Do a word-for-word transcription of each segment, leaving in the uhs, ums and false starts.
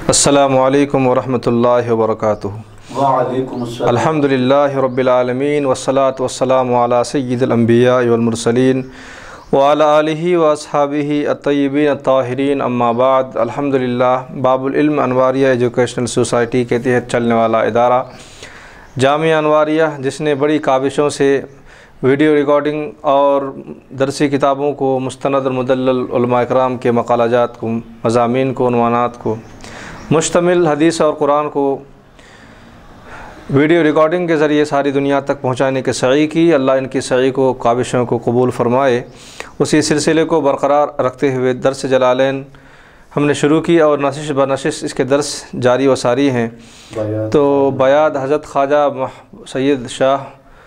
السلام علیکم ورحمۃ اللہ وبرکاتہ۔ وعلیکم السلام۔ الحمدللہ رب العالمین والصلاة والسلام علی سید الانبیاء والمرسلین وعلی آلہ واصحابہ الطیبین الطاہرین، اما بعد۔ الحمدللہ باب العلم انواریہ ایجوکیشنل سوسائٹی کے تحت چلنے والا ادارہ جامعہ انواریہ، جس نے بڑی کاوشوں سے ویڈیو ریکارڈنگ اور درسی کتابوں کو، مستند اور مدلل علماء اکرام کے مقالہ جات کو، مضامین کو، عنوانات کو مشتمل حدیث اور قرآن کو ویڈیو ریکارڈنگ کے ذریعے ساری دنیا تک پہنچانے کے سعی کی، اللہ ان کی سعی کو، کاوشوں کو قبول فرمائے۔ اسی سلسلے کو برقرار رکھتے ہوئے درس جلالین ہم نے شروع کی اور نشست بنشست اس کے درس جاری و ساری ہیں۔ تو بیاد حضرت خواجہ سید شاہ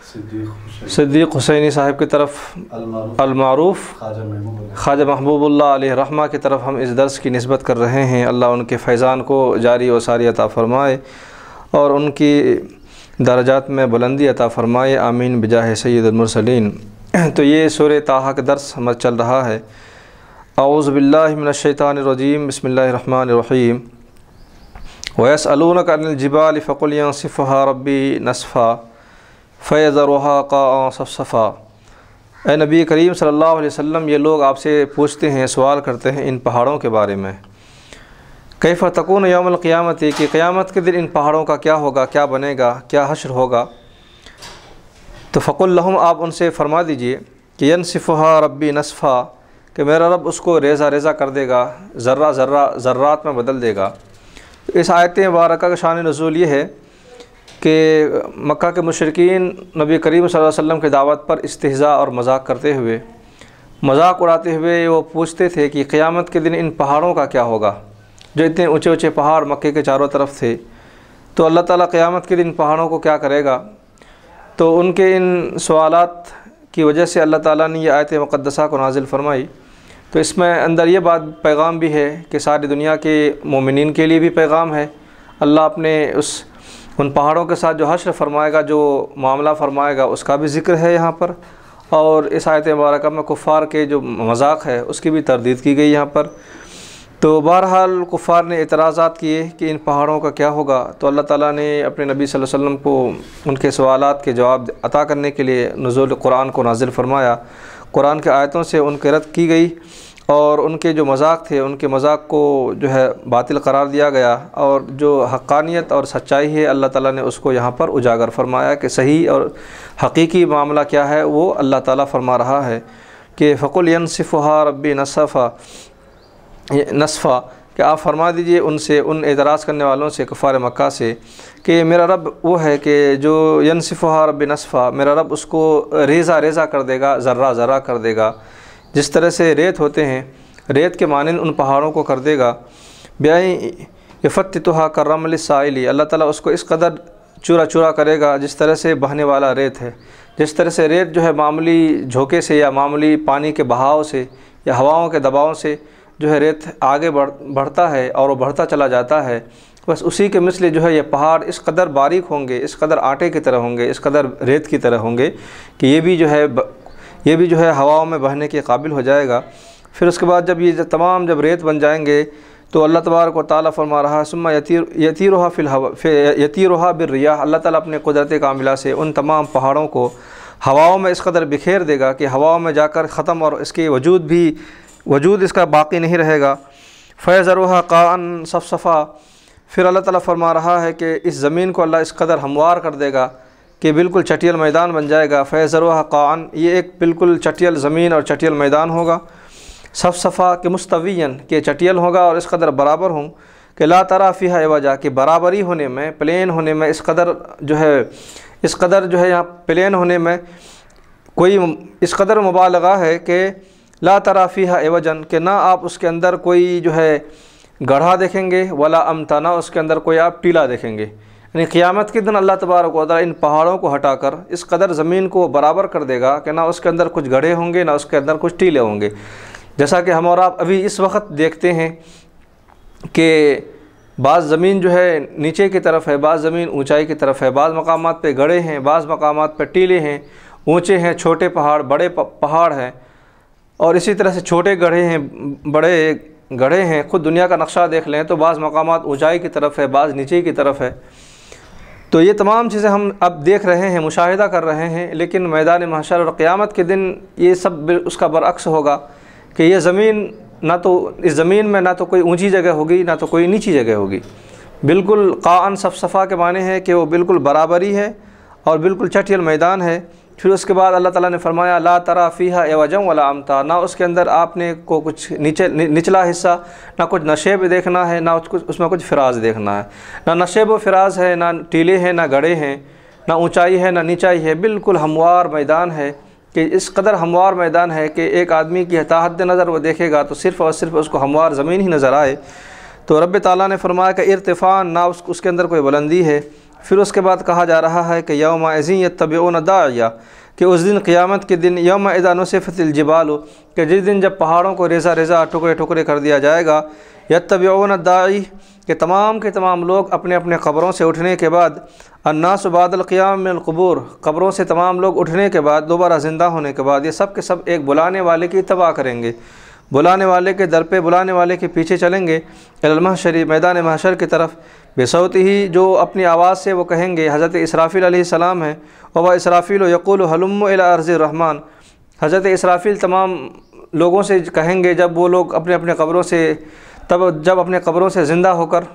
صدیق حسینی صاحب کی طرف المعروف خواجہ محبوب اللہ علیہ رحمہ کی طرف ہم اس درس کی نسبت کر رہے ہیں۔ اللہ ان کے فیضان کو جاری و ساری عطا فرمائے اور ان کی درجات میں بلندی عطا فرمائے، آمین بجاہ سید المرسلین۔ تو یہ سورہ طٰہٰ کا درس ہمارا چل رہا ہے۔ اعوذ باللہ من الشیطان الرجیم، بسم اللہ الرحمن الرحیم۔ وَيَسْأَلُونَكَ عَنِ الْجِبَالِ فَقُلْ يَنسِفُهَا رَبِّي نَسْفًا فَيَذَرُهَا قَاعًا صَفْصَفًا۔ اے نبی کریم صلی اللہ علیہ وسلم، یہ لوگ آپ سے پوچھتے ہیں، سوال کرتے ہیں ان پہاڑوں کے بارے میں، کیف تکون یوم القیامت، کہ قیامت کے دن ان پہاڑوں کا کیا ہوگا، کیا بنے گا، کیا حشر ہوگا۔ تو فقل لہم، آپ ان سے فرما دیجئے کہ ینسفھا ربی نسفا، کہ میرا رب اس کو ریزہ ریزہ کر دے گا، ذرہ ذرہ ذرات میں بدل دے گا۔ اس آیت مبارکہ کا شان نزول یہ ہے کہ مکہ کے مشرکین نبی کریم صلی اللہ علیہ وسلم کی دعوت پر استہزاء اور مذاق کرتے ہوئے، مذاق اڑاتے ہوئے وہ پوچھتے تھے کہ قیامت کے دن ان پہاڑوں کا کیا ہوگا، جو اتنے اونچے اونچے پہاڑ مکے کے چاروں طرف تھے۔ تو اللہ تعالیٰ قیامت کے دن پہاڑوں کو کیا کرے گا؟ تو ان کے ان سوالات کی وجہ سے اللہ تعالیٰ نے یہ آیت مقدسہ کو نازل فرمائی۔ تو اس میں اندر یہ بات پیغام بھی ہے کہ ساری دنیا کے مومنین کے لیے بھی پیغام ہے۔ اللہ اپنے اس ان پہاڑوں کے ساتھ جو حشر فرمائے گا، جو معاملہ فرمائے گا، اس کا بھی ذکر ہے یہاں پر، اور اس آیت مبارکہ میں کفار کے جو مذاق ہے اس کی بھی تردید کی گئی یہاں پر۔ تو بہرحال کفار نے اعتراضات کیے کہ ان پہاڑوں کا کیا ہوگا، تو اللہ تعالیٰ نے اپنے نبی صلی اللہ علیہ وسلم کو ان کے سوالات کے جواب عطا کرنے کے لیے نزول قرآن کو نازل فرمایا۔ قرآن کے آیتوں سے ان کے رد کی گئی اور ان کے جو مذاق تھے، ان کے مذاق کو جو ہے باطل قرار دیا گیا، اور جو حقانیت اور سچائی ہے اللہ تعالیٰ نے اس کو یہاں پر اجاگر فرمایا کہ صحیح اور حقیقی معاملہ کیا ہے وہ اللہ تعالیٰ فرما رہا ہے کہ فَقُلْ يَنسِفُهَا رَبِّي نَسْفًا نصفا، کہ آپ فرما دیجئے ان سے، ان اعتراض کرنے والوں سے، کفار مکہ سے، کہ میرا رب وہ ہے کہ جو يَنسِفُهَا رَبِّي نَسْفًا، میرا رب اس کو ریزہ ریزہ کر دے گا، ذرہ ذرہ کر دے گا۔ جس طرح سے ریت ہوتے ہیں، ریت کے مانند ان پہاڑوں کو کر دے گا۔ بِأَن يَفَتِّتُهَا كَالرَّمْلِ السَّائِلِ، اللہ تعالیٰ اس کو اس قدر چورا چورا کرے گا جس طرح سے بہنے والا ریت ہے۔ جس طرح سے ریت جو ہے معمولی جھونکے سے یا معمولی پانی کے بہاؤ سے یا ہواؤں کے دباؤ سے جو ہے ریت آگے بڑھ بڑھتا ہے اور وہ بڑھتا چلا جاتا ہے، بس اسی کے مثل جو ہے یہ پہاڑ اس قدر باریک ہوں گے، اس قدر آٹے کی طرح ہوں گے، اس قدر ریت کی طرح ہوں گے کہ یہ بھی جو ہے یہ بھی جو ہے ہواؤں میں بہنے کے قابل ہو جائے گا۔ پھر اس کے بعد جب یہ تمام جب ریت بن جائیں گے تو اللہ تبارک و تعالیٰ فرما رہا ہے ثم یطیرها فی الہوا یطیرها بالریاح، اللہ تعالیٰ اپنے قدرت کاملہ سے ان تمام پہاڑوں کو ہواؤں میں اس قدر بکھیر دے گا کہ ہواؤں میں جا کر ختم، اور اس کے وجود بھی وجود اس کا باقی نہیں رہے گا۔ فَيَذَرُهَا قَاعًا صَفْصَفًا، پھر اللہ تعالیٰ فرما رہا ہے کہ اس زمین کو اللہ اس قدر ہموار کر دے گا کہ بالکل چٹیل میدان بن جائے گا۔ فَيَذَرُهَا قَاعًا، یہ ایک بالکل چٹیل زمین اور چٹیل میدان ہوگا۔ صفصفا کہ مستویاً، کہ چٹیل ہوگا اور اس قدر برابر ہوں کہ لا ترى فيها عوجا، کہ برابری ہونے میں، پلین ہونے میں، اس قدر جو ہے اس قدر جو ہے یہاں پلین ہونے میں کوئی اس قدر مبالغہ ہے کہ لا ترى فيها عوجا، کہ نہ آپ اس کے اندر کوئی جو ہے گڑھا دیکھیں گے، ولا امتا، نہ اس کے اندر کوئی آپ ٹیلا دیکھیں گے۔ یعنی قیامت کے دن اللہ تبارک و تعالیٰ ان پہاڑوں کو ہٹا کر اس قدر زمین کو برابر کر دے گا کہ نہ اس کے اندر کچھ گڑھے ہوں گے، نہ اس کے اندر کچھ ٹیلے ہوں گے۔ جیسا کہ ہم اور آپ ابھی اس وقت دیکھتے ہیں کہ بعض زمین جو ہے نیچے کی طرف ہے، بعض زمین اونچائی کی طرف ہے، بعض مقامات پہ گڑھے ہیں، بعض مقامات پہ ٹیلے ہیں، اونچے ہیں، چھوٹے پہاڑ، بڑے پہاڑ ہیں، اور اسی طرح سے چھوٹے گڑھے ہیں، بڑے گڑھے ہیں، خود دنیا کا نقشہ دیکھ لیں تو بعض مقامات اونچائی کی طرف ہے، بعض نیچے کی طرف ہے۔ تو یہ تمام چیزیں ہم اب دیکھ رہے ہیں، مشاہدہ کر رہے ہیں، لیکن میدان محشر اور قیامت کے دن یہ سب اس کا برعکس ہوگا کہ یہ زمین نہ تو اس زمین میں نہ تو کوئی اونچی جگہ ہوگی نہ تو کوئی نیچی جگہ ہوگی، بالکل قاعن صفصفا کے معنی ہے کہ وہ بالکل برابری ہے اور بالکل چٹیل میدان ہے۔ پھر اس کے بعد اللہ تعالیٰ نے فرمایا لا ترى فيها عوجا ولا امتا، نہ اس کے اندر آپ نے کو کچھ نیچے نچلا حصہ، نہ کچھ نشیب دیکھنا ہے، نہ اس میں کچھ فراز دیکھنا ہے، نہ نشیب و فراز ہے، نہ ٹیلے ہیں، نہ گڑھے ہیں، نہ اونچائی ہے نہ نیچائی ہے، بالکل ہموار میدان ہے کہ اس قدر ہموار میدان ہے کہ ایک آدمی کی تحت نظر وہ دیکھے گا تو صرف اور صرف اس کو ہموار زمین ہی نظر آئے۔ تو رب تعالیٰ نے فرمایا کہ ارتفاع، نہ اس اس کے اندر کوئی بلندی ہے۔ پھر اس کے بعد کہا جا رہا ہے کہ یوم اذ یتبعون داعیہ، کہ اس دن قیامت کے دن یوم اذا نصفت الجبال، کہ جس دن جب پہاڑوں کو ریزہ ریزہ ٹکڑے ٹکڑے کر دیا جائے گا، یتبعون الداعی، کہ تمام کے تمام لوگ اپنے اپنے قبروں سے اٹھنے کے بعد، الناس بعد القیام من القبور، قبروں سے تمام لوگ اٹھنے کے بعد، دوبارہ زندہ ہونے کے بعد، یہ سب کے سب ایک بلانے والے کی اتباع کریں گے، بلانے والے کے در پہ، بلانے والے کے پیچھے چلیں گے، الی المحشر، میدان محشر کی طرف، بصوت ہی، جو اپنی آواز سے وہ کہیں گے، حضرت اسرافیل علیہ السلام ہیں، وَهُوَ اسرافیل یقول ہلم الی ارض الرحمن، حضرت اسرافیل تمام لوگوں سے کہیں گے جب وہ لوگ اپنے اپنے قبروں سے، تب جب اپنے قبروں سے زندہ ہو کر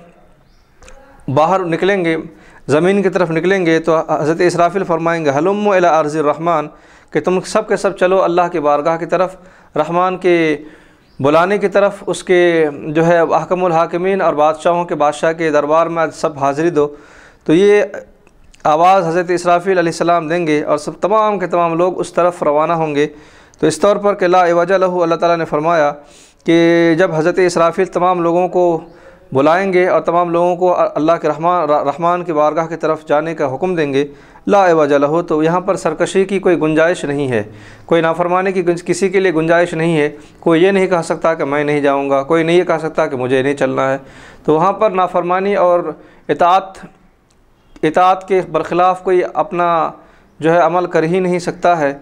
باہر نکلیں گے، زمین کی طرف نکلیں گے، تو حضرت اسرافیل فرمائیں گے ہلم الی ارض الرحمن، کہ تم سب کے سب چلو اللہ کی بارگاہ کی طرف، رحمان کے بلانے کی طرف، اس کے جو ہے احکم الحاکمین اور بادشاہوں کے بادشاہ کے دربار میں سب حاضری دو۔ تو یہ آواز حضرت اسرافیل علیہ السلام دیں گے اور سب تمام کے تمام لوگ اس طرف روانہ ہوں گے۔ تو اس طور پر کہ لا عوج لہ، اللہ تعالیٰ نے فرمایا کہ جب حضرت اسرافیل تمام لوگوں کو بلائیں گے اور تمام لوگوں کو اللہ کے رحمان رحمان کی بارگاہ کی طرف جانے کا حکم دیں گے، لا عوج لہ، تو یہاں پر سرکشی کی کوئی گنجائش نہیں ہے، کوئی نافرمانی کی کسی کے لیے گنجائش نہیں ہے، کوئی یہ نہیں کہہ سکتا کہ میں نہیں جاؤں گا، کوئی نہیں یہ کہہ سکتا کہ مجھے نہیں چلنا ہے۔ تو وہاں پر نافرمانی اور اطاعت اطاعت کے برخلاف کوئی اپنا جو ہے عمل کر ہی نہیں سکتا ہے۔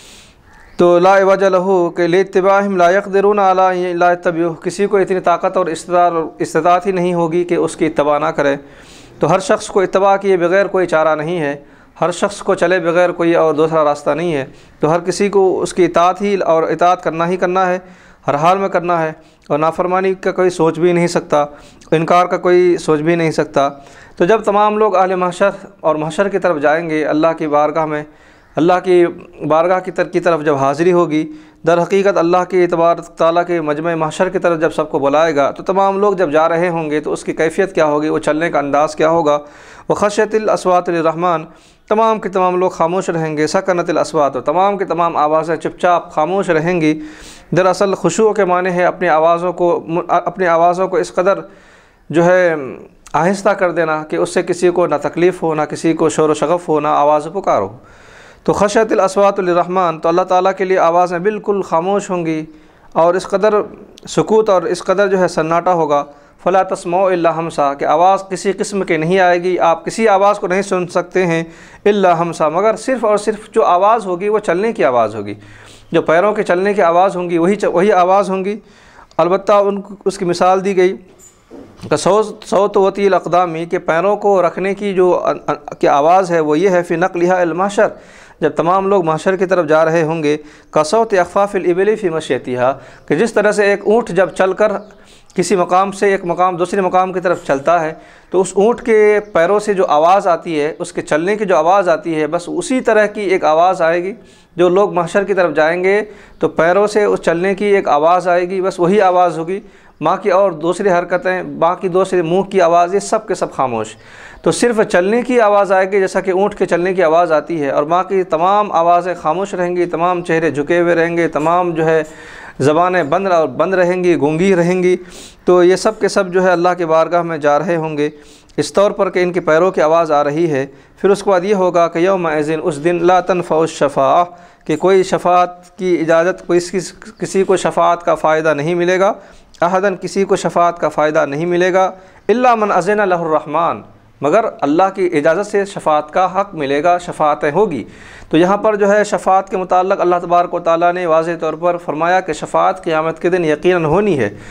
تو لا عوج لہ، کہ لاتباعہم لا یقدرون علی لا یتبعوہ، کسی کو اتنی طاقت اور استطاعت ہی نہیں ہوگی کہ اس کی اتباع نہ کرے۔ تو ہر شخص کو اتباع کیے بغیر کوئی چارہ نہیں ہے، ہر شخص کو چلے بغیر کوئی اور دوسرا راستہ نہیں ہے۔ تو ہر کسی کو اس کی اطاعت ہی اور اطاعت کرنا ہی کرنا ہے، ہر حال میں کرنا ہے، اور نافرمانی کا کوئی سوچ بھی نہیں سکتا، انکار کا کوئی سوچ بھی نہیں سکتا۔ تو جب تمام لوگ اہل محشر اور محشر کی طرف جائیں گے، اللہ کی بارگاہ میں، اللہ کی بارگاہ کی کی طرف جب حاضری ہوگی، در حقیقت اللہ کے تبارک تعالیٰ کے مجمع محشر کی طرف جب سب کو بلائے گا، تو تمام لوگ جب جا رہے ہوں گے تو اس کی کیفیت کیا ہوگی، وہ چلنے کا انداز کیا ہوگا۔ وخشیت الاصوات للرحمن، تمام کے تمام لوگ خاموش رہیں گے، سکنت الاصوات، تمام کے تمام آوازیں چپ چاپ خاموش رہیں گی۔ دراصل خشوع کے معنی ہے اپنی آوازوں کو اپنی آوازوں کو اس قدر جو ہے آہستہ کر دینا کہ اس سے کسی کو نہ تکلیف ہو، نہ کسی کو شور و شغف ہو، نہ آواز پکار ہو۔ تو خشیت الاصوات للرحمن، تو اللہ تعالیٰ کے لیے آوازیں بالکل خاموش ہوں گی، اور اس قدر سکوت اور اس قدر جو ہے سناٹا ہوگا، فلا تسمعوا الا ہمسا، کہ آواز کسی قسم کی نہیں آئے گی، آپ کسی آواز کو نہیں سن سکتے ہیں، الا ہمسا، مگر صرف اور صرف جو آواز ہوگی وہ چلنے کی آواز ہوگی، جو پیروں کے چلنے کی آواز ہوں گی وہی وہی آواز ہوں گی۔ البتہ ان اس کی مثال دی گئی کہ صوت صوت وطی الاقدامی، کہ پیروں کو رکھنے کی جو کی آواز ہے وہ یہ ہے، فی نقلها المحشر، جب تمام لوگ محشر کی طرف جا رہے ہوں گے، کصوت اخفاف الابل فی مشیتها، کہ جس طرح سے ایک اونٹ جب چل کر کسی مقام سے ایک مقام دوسرے مقام کی طرف چلتا ہے تو اس اونٹ کے پیروں سے جو آواز آتی ہے، اس کے چلنے کی جو آواز آتی ہے، بس اسی طرح کی ایک آواز آئے گی۔ جو لوگ محشر کی طرف جائیں گے تو پیروں سے اس چلنے کی ایک آواز آئے گی، بس وہی آواز ہوگی، باقی اور دوسری حرکتیں، باقی دوسرے منہ کی آواز، یہ سب کے سب خاموش۔ تو صرف چلنے کی آواز آئے گی جیسا کہ اونٹ کے چلنے کی آواز آتی ہے، اور باقی تمام آوازیں خاموش رہیں گی، تمام چہرے جھکے ہوئے رہیں گے، تمام جو ہے زبانیں بند اور بند رہیں گی، گونگی رہیں گی۔ تو یہ سب کے سب جو ہے اللہ کی بارگاہ میں جا رہے ہوں گے اس طور پر کہ ان کے پیروں کی آواز آ رہی ہے۔ پھر اس کے بعد یہ ہوگا کہ یوم اذن، اس دن لا تنفع الشفاعہ، کہ کوئی شفاعت کی اجازت، کوئی کسی کو شفاعت کا فائدہ نہیں ملے گا، احدن، کسی کو شفاعت کا فائدہ نہیں ملے گا، الا من اذن لہ الرحمن، مگر اللہ کی اجازت سے شفاعت کا حق ملے گا، شفاعتیں ہوگی۔ تو یہاں پر جو ہے شفاعت کے متعلق اللہ تبارک و تعالیٰ نے واضح طور پر فرمایا کہ شفاعت قیامت کے دن یقیناً ہونی ہے،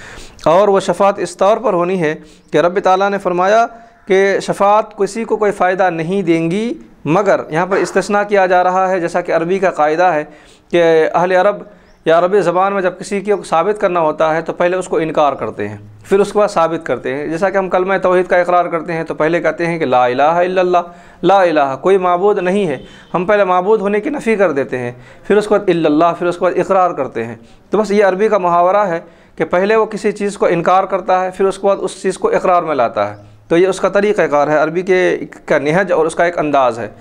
اور وہ شفاعت اس طور پر ہونی ہے کہ رب تعالیٰ نے فرمایا کہ شفاعت کسی کو کوئی فائدہ نہیں دیں گی، مگر یہاں پر استثناء کیا جا رہا ہے، جیسا کہ عربی کا قاعدہ ہے کہ اہل عرب یا عربی زبان میں جب کسی کو ثابت کرنا ہوتا ہے تو پہلے اس کو انکار کرتے ہیں، پھر اس کے بعد ثابت کرتے ہیں۔ جیسا کہ ہم کلمہ توحید کا اقرار کرتے ہیں تو پہلے کہتے ہیں کہ لا الہ الا اللہ، لا الہ کوئی معبود نہیں ہے، ہم پہلے معبود ہونے کی نفی کر دیتے ہیں، پھر اس کے بعد الا اللہ، پھر اس کے بعد اقرار کرتے ہیں۔ تو بس یہ عربی کا محاورہ ہے کہ پہلے وہ کسی چیز کو انکار کرتا ہے، پھر اس کے بعد اس چیز کو اقرار میں لاتا ہے۔ تو یہ اس کا طریقہ کار ہے، عربی کے کا نہج اور اس کا ایک انداز ہے۔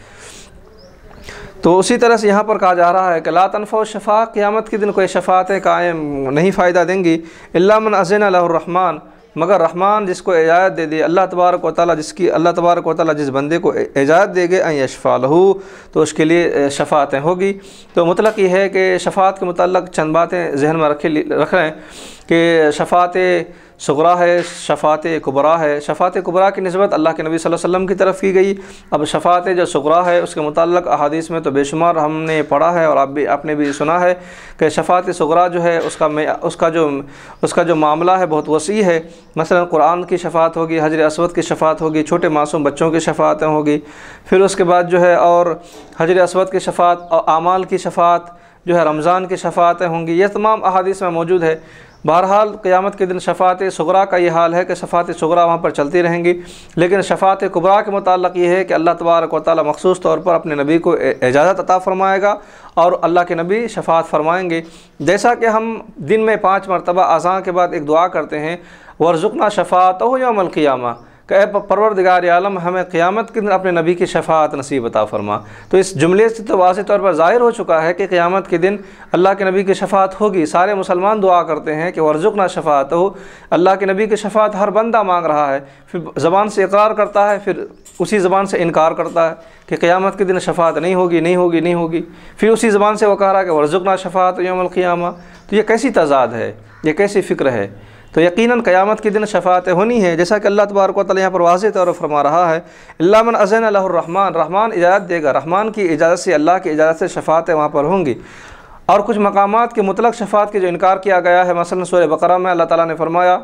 تو اسی طرح سے یہاں پر کہا جا رہا ہے کہ لا تنفع الشفاعہ، قیامت کے دن کوئی شفاعتیں قائم نہیں فائدہ دیں گی، الا من اذن له الرحمن، مگر رحمان جس کو اجازت دے دے، اللہ تبارک و تعالیٰ جس کی اللہ تبارک و تعالیٰ جس بندے کو اجازت دے گے ان یشفع لہ، تو اس کے لیے شفاعتیں ہوگی۔ تو مطلق یہ ہے کہ شفاعت کے متعلق چند باتیں ذہن میں رکھے رکھ رہے ہیں کہ شفاعت صغریٰ ہے، شفاعت کبریٰ ہے۔ شفاعت کبریٰ کی نسبت اللہ کے نبی صلی اللہ علیہ وسلم کی طرف کی گئی۔ اب شفاعت جو صغریٰ ہے اس کے متعلق احادیث میں تو بے شمار ہم نے پڑھا ہے اور آپ بھی آپ نے بھی سنا ہے کہ شفاعت صغریٰ جو ہے اس کا اس کا جو اس کا جو معاملہ ہے بہت وسیع ہے۔ مثلا قرآن کی شفاعت ہوگی، حجر اسود کی شفاعت ہوگی، چھوٹے معصوم بچوں کی شفاعتیں ہوگی، پھر اس کے بعد جو ہے اور حجر اسود کی شفاعت اور اعمال کی شفاعت جو ہے رمضان کی شفاعتیں ہوں گی، یہ تمام احادیث میں موجود ہے۔ بہرحال قیامت کے دن شفاعت صغریٰ کا یہ حال ہے کہ شفاعت صغریٰ وہاں پر چلتی رہیں گی، لیکن شفاعت کبریٰ کے متعلق یہ ہے کہ اللہ تبارک و تعالیٰ مخصوص طور پر اپنے نبی کو اجازت عطا فرمائے گا اور اللہ کے نبی شفاعت فرمائیں گے۔ جیسا کہ ہم دن میں پانچ مرتبہ اذان کے بعد ایک دعا کرتے ہیں، وارزقنا شفاعتہ یوم القیامہ، کہ اے پروردگار عالم ہمیں قیامت کے دن اپنے نبی کی شفاعت نصیب عطا فرما۔ تو اس جملے سے تو واضح طور پر ظاہر ہو چکا ہے کہ قیامت کے دن اللہ کے نبی کی شفاعت ہوگی۔ سارے مسلمان دعا کرتے ہیں کہ وارزقنا شفاعتہ، اللہ کے نبی کی شفاعت ہر بندہ مانگ رہا ہے، پھر زبان سے اقرار کرتا ہے، پھر اسی زبان سے انکار کرتا ہے کہ قیامت کے دن شفاعت نہیں ہوگی نہیں ہوگی نہیں ہوگی، پھر اسی زبان سے وہ کہہ رہا ہے کہ وارزقنا شفاعت یوم القیامہ۔ تو یہ کیسی تضاد ہے، یہ کیسی فکر ہے؟ تو یقیناً قیامت کے دن شفاعتیں ہونی ہے، جیسا کہ اللہ تبارک و تعالیٰ یہاں پر واضح طور پر فرما رہا ہے الا من اذن له الرحمن، رحمان اجازت دے گا، رحمان کی اجازت سے، اللہ کی اجازت سے شفاعتیں وہاں پر ہوں گی۔ اور کچھ مقامات کے مطلق شفاعت کے جو انکار کیا گیا ہے، مثلا سورہ بقرہ میں اللہ تعالیٰ نے فرمایا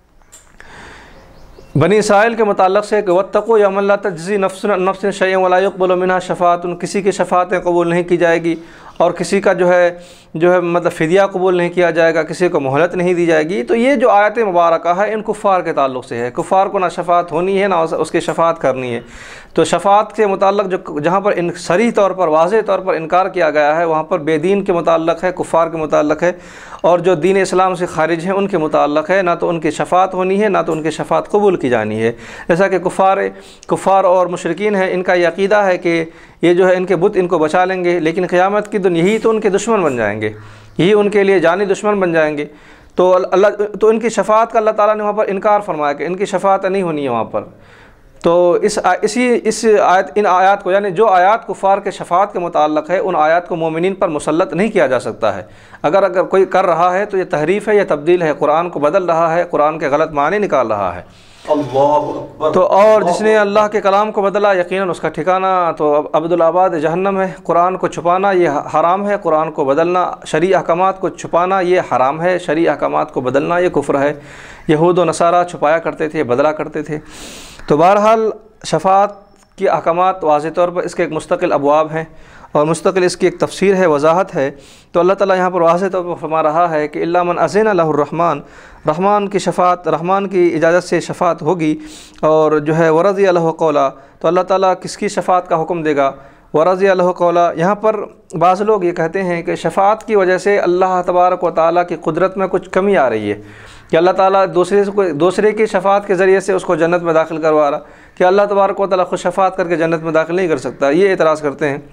بنی اسرائیل کے متعلق سے کہ واتقوا یوما لا تجزی نفس عن نفس شیئا ولا يقبل منها شفاعۃ، کسی کی شفاعتیں قبول نہیں کی جائے گی اور کسی کا جو ہے جو ہے مطلب فدیہ قبول نہیں کیا جائے گا، کسی کو مہلت نہیں دی جائے گی۔ تو یہ جو آیت مبارکہ ہے ان کفار کے تعلق سے ہے، کفار کو نہ شفاعت ہونی ہے نہ اس کی شفاعت کرنی ہے۔ تو شفاعت کے متعلق جو جہاں پر ان صریح طور پر واضح طور پر انکار کیا گیا ہے وہاں پر بے دین کے متعلق ہے، کفار کے متعلق ہے، اور جو دین اسلام سے خارج ہیں ان کے متعلق ہے، نہ تو ان کی شفاعت ہونی ہے نہ تو ان کی شفاعت قبول کی جانی ہے۔ جیسا کہ کفار کفار اور مشرکین ہیں، ان کا یہ عقیدہ ہے کہ یہ جو ہے ان کے بت ان کو بچا لیں گے، لیکن قیامت کی دن یہی تو ان کے دشمن بن جائیں گے، یہی ان کے لیے جانی دشمن بن جائیں گے۔ تو اللہ تو ان کی شفاعت کا اللہ تعالیٰ نے وہاں پر انکار فرمایا کہ ان کی شفاعت نہیں ہونی ہے وہاں پر۔ تو اس اسی اس آیت ان آیات کو یعنی جو آیات کفار کے شفاعت کے متعلق ہے ان آیات کو مومنین پر مسلط نہیں کیا جا سکتا ہے۔ اگر اگر کوئی کر رہا ہے تو یہ تحریف ہے، یہ تبدیل ہے، قرآن کو بدل رہا ہے، قرآن کے غلط معنی نکال رہا ہے۔ اللہ اکبر۔ تو اور جس نے اللہ کے کلام کو بدلا یقیناً اس کا ٹھکانہ تو عبدالآباد جہنم ہے۔ قرآن کو چھپانا یہ حرام ہے، قرآن کو بدلنا، شرعی احکامات کو چھپانا یہ حرام ہے، شرعی احکامات کو بدلنا یہ کفر ہے۔ یہود و نصارہ چھپایا کرتے تھے، بدلا کرتے تھے۔ تو بہرحال شفاعت کی احکامات واضح طور پر اس کے ایک مستقل ابواب ہیں اور مستقل اس کی ایک تفسیر ہے، وضاحت ہے۔ تو اللہ تعالیٰ یہاں پر واضح طور پر فرما رہا ہے کہ الا من اذن له الرحمن، رحمان کی شفاعت، رحمان کی اجازت سے شفاعت ہوگی، اور جو ہے ورضی له قولا، تو اللہ تعالیٰ کس کی شفاعت کا حکم دے گا؟ ورضی له قولا، یہاں پر بعض لوگ یہ کہتے ہیں کہ شفاعت کی وجہ سے اللہ تبارک و تعالیٰ کی قدرت میں کچھ کمی آ رہی ہے، کہ اللہ تعالیٰ دوسرے سے دوسرے کی شفاعت کے ذریعے سے اس کو جنت میں داخل کروا رہا، کہ اللہ تبارک و تعالیٰ خود شفاعت کر کے جنت میں داخل نہیں کر سکتا۔ یہ اعتراض کرتے ہیں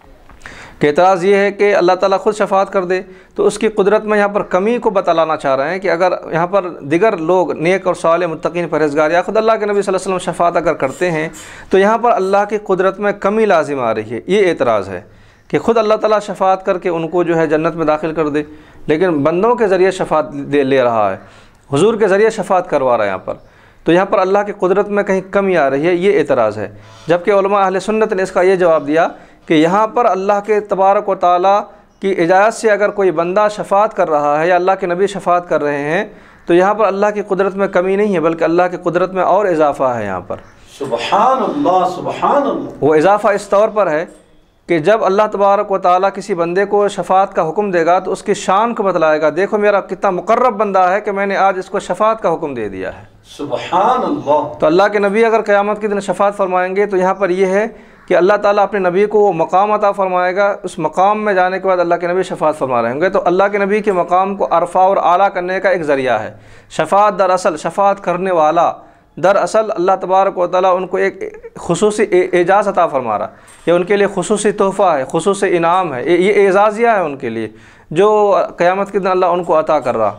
کہ اعتراض یہ ہے کہ اللہ تعالیٰ خود شفاعت کر دے تو اس کی قدرت میں یہاں پر کمی کو بتلانا چاہ رہے ہیں، کہ اگر یہاں پر دیگر لوگ نیک اور صالح متقین پرہیزگار یا خود اللہ کے نبی صلی اللہ علیہ وسلم شفاعت اگر کرتے ہیں تو یہاں پر اللہ کی قدرت میں کمی لازم آ رہی ہے۔ یہ اعتراض ہے کہ خود اللہ تعالیٰ شفاعت کر کے ان کو جو ہے جنت میں داخل کر دے، لیکن بندوں کے ذریعے شفاعت دے لے رہا ہے، حضور کے ذریعے شفاعت کروا رہا ہے یہاں پر، تو یہاں پر اللہ کی قدرت میں کہیں کمی آ رہی ہے، یہ اعتراض ہے۔ جبکہ علماء اہل سنت نے اس کا یہ جواب دیا کہ یہاں پر اللہ کے تبارک و تعالیٰ کی اجازت سے اگر کوئی بندہ شفاعت کر رہا ہے یا اللہ کے نبی شفاعت کر رہے ہیں تو یہاں پر اللہ کی قدرت میں کمی نہیں ہے بلکہ اللہ کی قدرت میں اور اضافہ ہے یہاں پر۔ سبحان اللہ سبحان اللہ۔ وہ اضافہ اس طور پر ہے کہ جب اللہ تبارک و تعالیٰ کسی بندے کو شفاعت کا حکم دے گا تو اس کی شان کو بتلائے گا، دیکھو میرا کتنا مقرب بندہ ہے کہ میں نے آج اس کو شفاعت کا حکم دے دیا ہے۔ سبحان اللہ۔ تو اللہ کے نبی اگر قیامت کے دن شفاعت فرمائیں گے تو یہاں پر یہ ہے کہ اللہ تعالیٰ اپنے نبی کو وہ مقام عطا فرمائے گا، اس مقام میں جانے کے بعد اللہ کے نبی شفاعت فرما رہے ہوں گے، تو اللہ کے نبی کے مقام کو ارفع اور اعلیٰ کرنے کا ایک ذریعہ ہے۔ شفاعت دراصل شفاعت کرنے والا دراصل اللہ تبارک و تعالیٰ ان کو ایک خصوصی اعزاز عطا فرما رہا، یہ ان کے لیے خصوصی تحفہ ہے، خصوصی انعام ہے، یہ اعزازیہ ہے ان کے لیے جو قیامت کے دن اللہ ان کو عطا کر رہا۔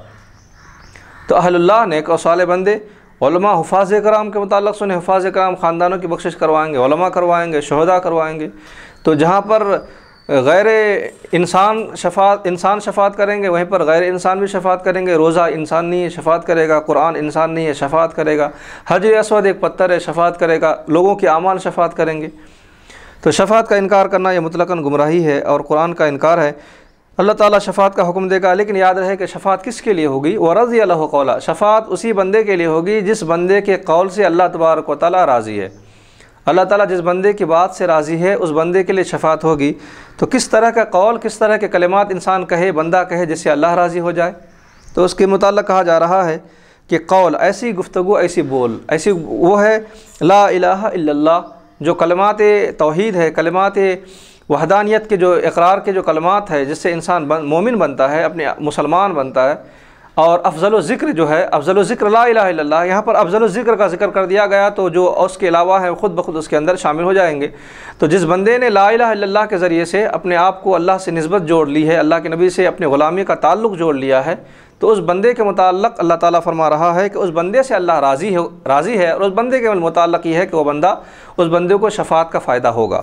تو اہل اللہ نیک اور صالح بندے علماء حفاظ کرام کے متعلق سنیں، حفاظ کرام خاندانوں کی بخشش کروائیں گے، علماء کروائیں گے، شہداء کروائیں گے۔ تو جہاں پر غیر انسان شفاعت انسان شفاعت کریں گے وہیں پر غیر انسان بھی شفاعت کریں گے۔ روزہ انسان نہیں ہے، شفاعت کرے گا۔ قرآن انسان نہیں ہے، شفاعت کرے گا۔ حجر اسود ایک پتھر ہے، شفاعت کرے گا۔ لوگوں کے اعمال شفاعت کریں گے۔ تو شفاعت کا انکار کرنا یہ مطلقاً گمراہی ہے اور قرآن کا انکار ہے۔ اللہ تعالیٰ شفاعت کا حکم دے گا، لیکن یاد رہے کہ شفاعت کس کے لیے ہوگی؟ وَرَضِيَ لَهُ قَوْلًا، شفاعت اسی بندے کے لیے ہوگی جس بندے کے قول سے اللہ تبارک و تعالیٰ راضی ہے۔ اللہ تعالیٰ جس بندے کی بات سے راضی ہے اس بندے کے لیے شفاعت ہوگی۔ تو کس طرح کا قول، کس طرح کے کلمات انسان کہے، بندہ کہے جس سے اللہ راضی ہو جائے؟ تو اس کے متعلق کہا جا رہا ہے کہ قول ایسی گفتگو، ایسی بول، ایسی وہ ہے لا الہ الا اللہ، جو کلمات توحید ہے، کلمات وحدانیت کے جو اقرار کے جو کلمات ہے جس سے انسان مومن بنتا ہے، اپنے مسلمان بنتا ہے۔ اور افضل و ذکر جو ہے، افضل و ذکر لا الہ الا اللہ، یہاں پر افضل و ذکر کا ذکر کر دیا گیا تو جو اس کے علاوہ ہے خود بخود اس کے اندر شامل ہو جائیں گے۔ تو جس بندے نے لا الہ الا اللہ کے ذریعے سے اپنے آپ کو اللہ سے نسبت جوڑ لی ہے، اللہ کے نبی سے اپنے غلامی کا تعلق جوڑ لیا ہے، تو اس بندے کے متعلق اللہ تعالیٰ فرما رہا ہے کہ اس بندے سے اللہ راضی ہے راضی ہے اور اس بندے کے متعلق یہ ہے کہ وہ بندہ اس بندے کو شفاعت کا فائدہ ہوگا۔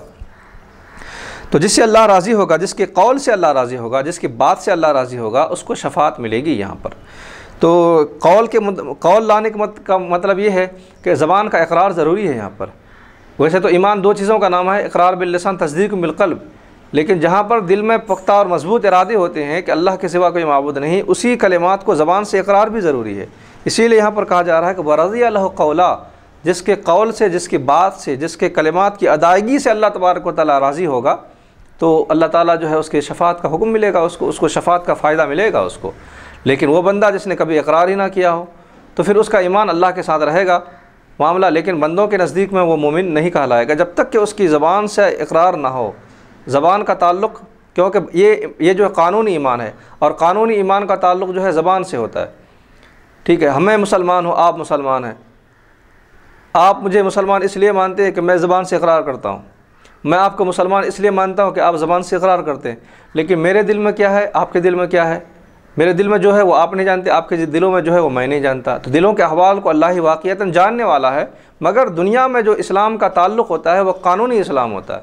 تو جس سے اللہ راضی ہوگا، جس کے قول سے اللہ راضی ہوگا، جس کی بات سے اللہ راضی ہوگا، اس کو شفاعت ملے گی یہاں پر۔ تو قول کے قول لانے کا مطلب یہ ہے کہ زبان کا اقرار ضروری ہے یہاں پر۔ ویسے تو ایمان دو چیزوں کا نام ہے، اقرار باللسان، تصدیق بالقلب، لیکن جہاں پر دل میں پختہ اور مضبوط ارادے ہوتے ہیں کہ اللہ کے سوا کوئی معبود نہیں، اسی کلمات کو زبان سے اقرار بھی ضروری ہے۔ اسی لیے یہاں پر کہا جا رہا ہے کہ وَرَضِيَ لَهُ قَوْلًا، جس کے قول سے، جس کی بات سے، جس کے کلمات کی ادائیگی سے اللہ تبارک و تعالیٰ راضی ہوگا، تو اللہ تعالیٰ جو ہے اس کے شفاعت کا حکم ملے گا، اس کو اس کو شفاعت کا فائدہ ملے گا اس کو۔ لیکن وہ بندہ جس نے کبھی اقرار ہی نہ کیا ہو تو پھر اس کا ایمان اللہ کے ساتھ رہے گا معاملہ، لیکن بندوں کے نزدیک میں وہ مومن نہیں کہلائے گا جب تک کہ اس کی زبان سے اقرار نہ ہو۔ زبان کا تعلق، کیونکہ یہ یہ جو قانونی ایمان ہے اور قانونی ایمان کا تعلق جو ہے زبان سے ہوتا ہے۔ ٹھیک ہے، ہمیں مسلمان ہو، آپ مسلمان ہیں، آپ مجھے مسلمان اس لیے مانتے ہیں کہ میں زبان سے اقرار کرتا ہوں، میں آپ کو مسلمان اس لیے مانتا ہوں کہ آپ زبان سے اقرار کرتے ہیں، لیکن میرے دل میں کیا ہے، آپ کے دل میں کیا ہے؟ میرے دل میں جو ہے وہ آپ نہیں جانتے، آپ کے دلوں میں جو ہے وہ میں نہیں جانتا۔ تو دلوں کے احوال کو اللہ ہی واقعتاً جاننے والا ہے، مگر دنیا میں جو اسلام کا تعلق ہوتا ہے وہ قانونی اسلام ہوتا ہے۔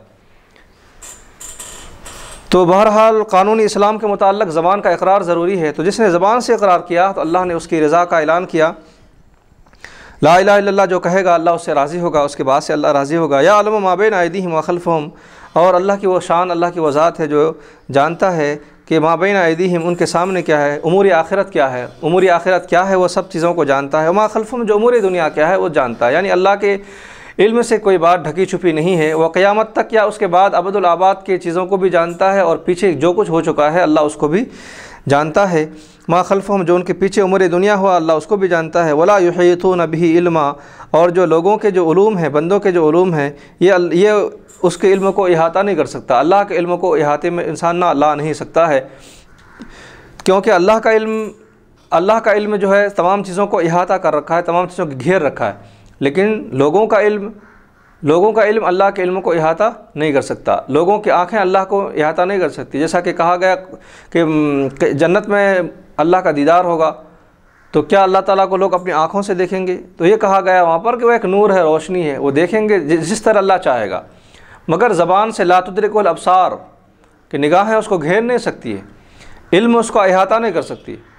تو بہرحال قانونی اسلام کے متعلق زبان کا اقرار ضروری ہے۔ تو جس نے زبان سے اقرار کیا تو اللہ نے اس کی رضا کا اعلان کیا۔ لا الہ الا اللہ جو کہے گا اللہ اس سے راضی ہوگا، اس کے بعد سے اللہ راضی ہوگا۔ یعلم ما بین ایدیہم وخلفہم، اور اللہ کی وہ شان، اللہ کی وہ ذات ہے جو جانتا ہے کہ ما بین ایدیہم ان کے سامنے کیا ہے، امور آخرت کیا ہے، امور آخرت کیا ہے وہ سب چیزوں کو جانتا ہے۔ وما خلفہم جو امور دنیا کیا ہے وہ جانتا ہے، یعنی اللہ کے علم سے کوئی بات ڈھکی چھپی نہیں ہے۔ وہ قیامت تک یا اس کے بعد ابد الآباد کی چیزوں کو بھی جانتا ہے اور پیچھے جو کچھ ہو چکا ہے اللہ اس کو بھی جانتا ہے۔ ما خلفہم جو ان کے پیچھے امور دنیا ہوا اللہ اس کو بھی جانتا ہے۔ ولا یحیطون بہ علما، اور جو لوگوں کے جو علوم ہیں، بندوں کے جو علوم ہیں، یہ یہ اس کے علم کو احاطہ نہیں کر سکتا۔ اللہ کے علم کو احاطے میں انسان نہ لا نہیں سکتا ہے، کیونکہ اللہ کا علم اللہ کا علم جو ہے تمام چیزوں کو احاطہ کر رکھا ہے، تمام چیزوں کو گھیر رکھا ہے، لیکن لوگوں کا علم لوگوں کا علم اللہ کے علم کو احاطہ نہیں کر سکتا۔ لوگوں کی آنکھیں اللہ کو احاطہ نہیں کر سکتی، جیسا کہ کہا گیا کہ جنت میں اللہ کا دیدار ہوگا تو کیا اللہ تعالیٰ کو لوگ اپنی آنکھوں سے دیکھیں گے؟ تو یہ کہا گیا وہاں پر کہ وہ ایک نور ہے، روشنی ہے، وہ دیکھیں گے جس طرح اللہ چاہے گا، مگر زبان سے لا تدرک الابصار کہ نگاہیں اس کو گھیر نہیں سکتی ہے، علم اس کو احاطہ نہیں کر سکتی۔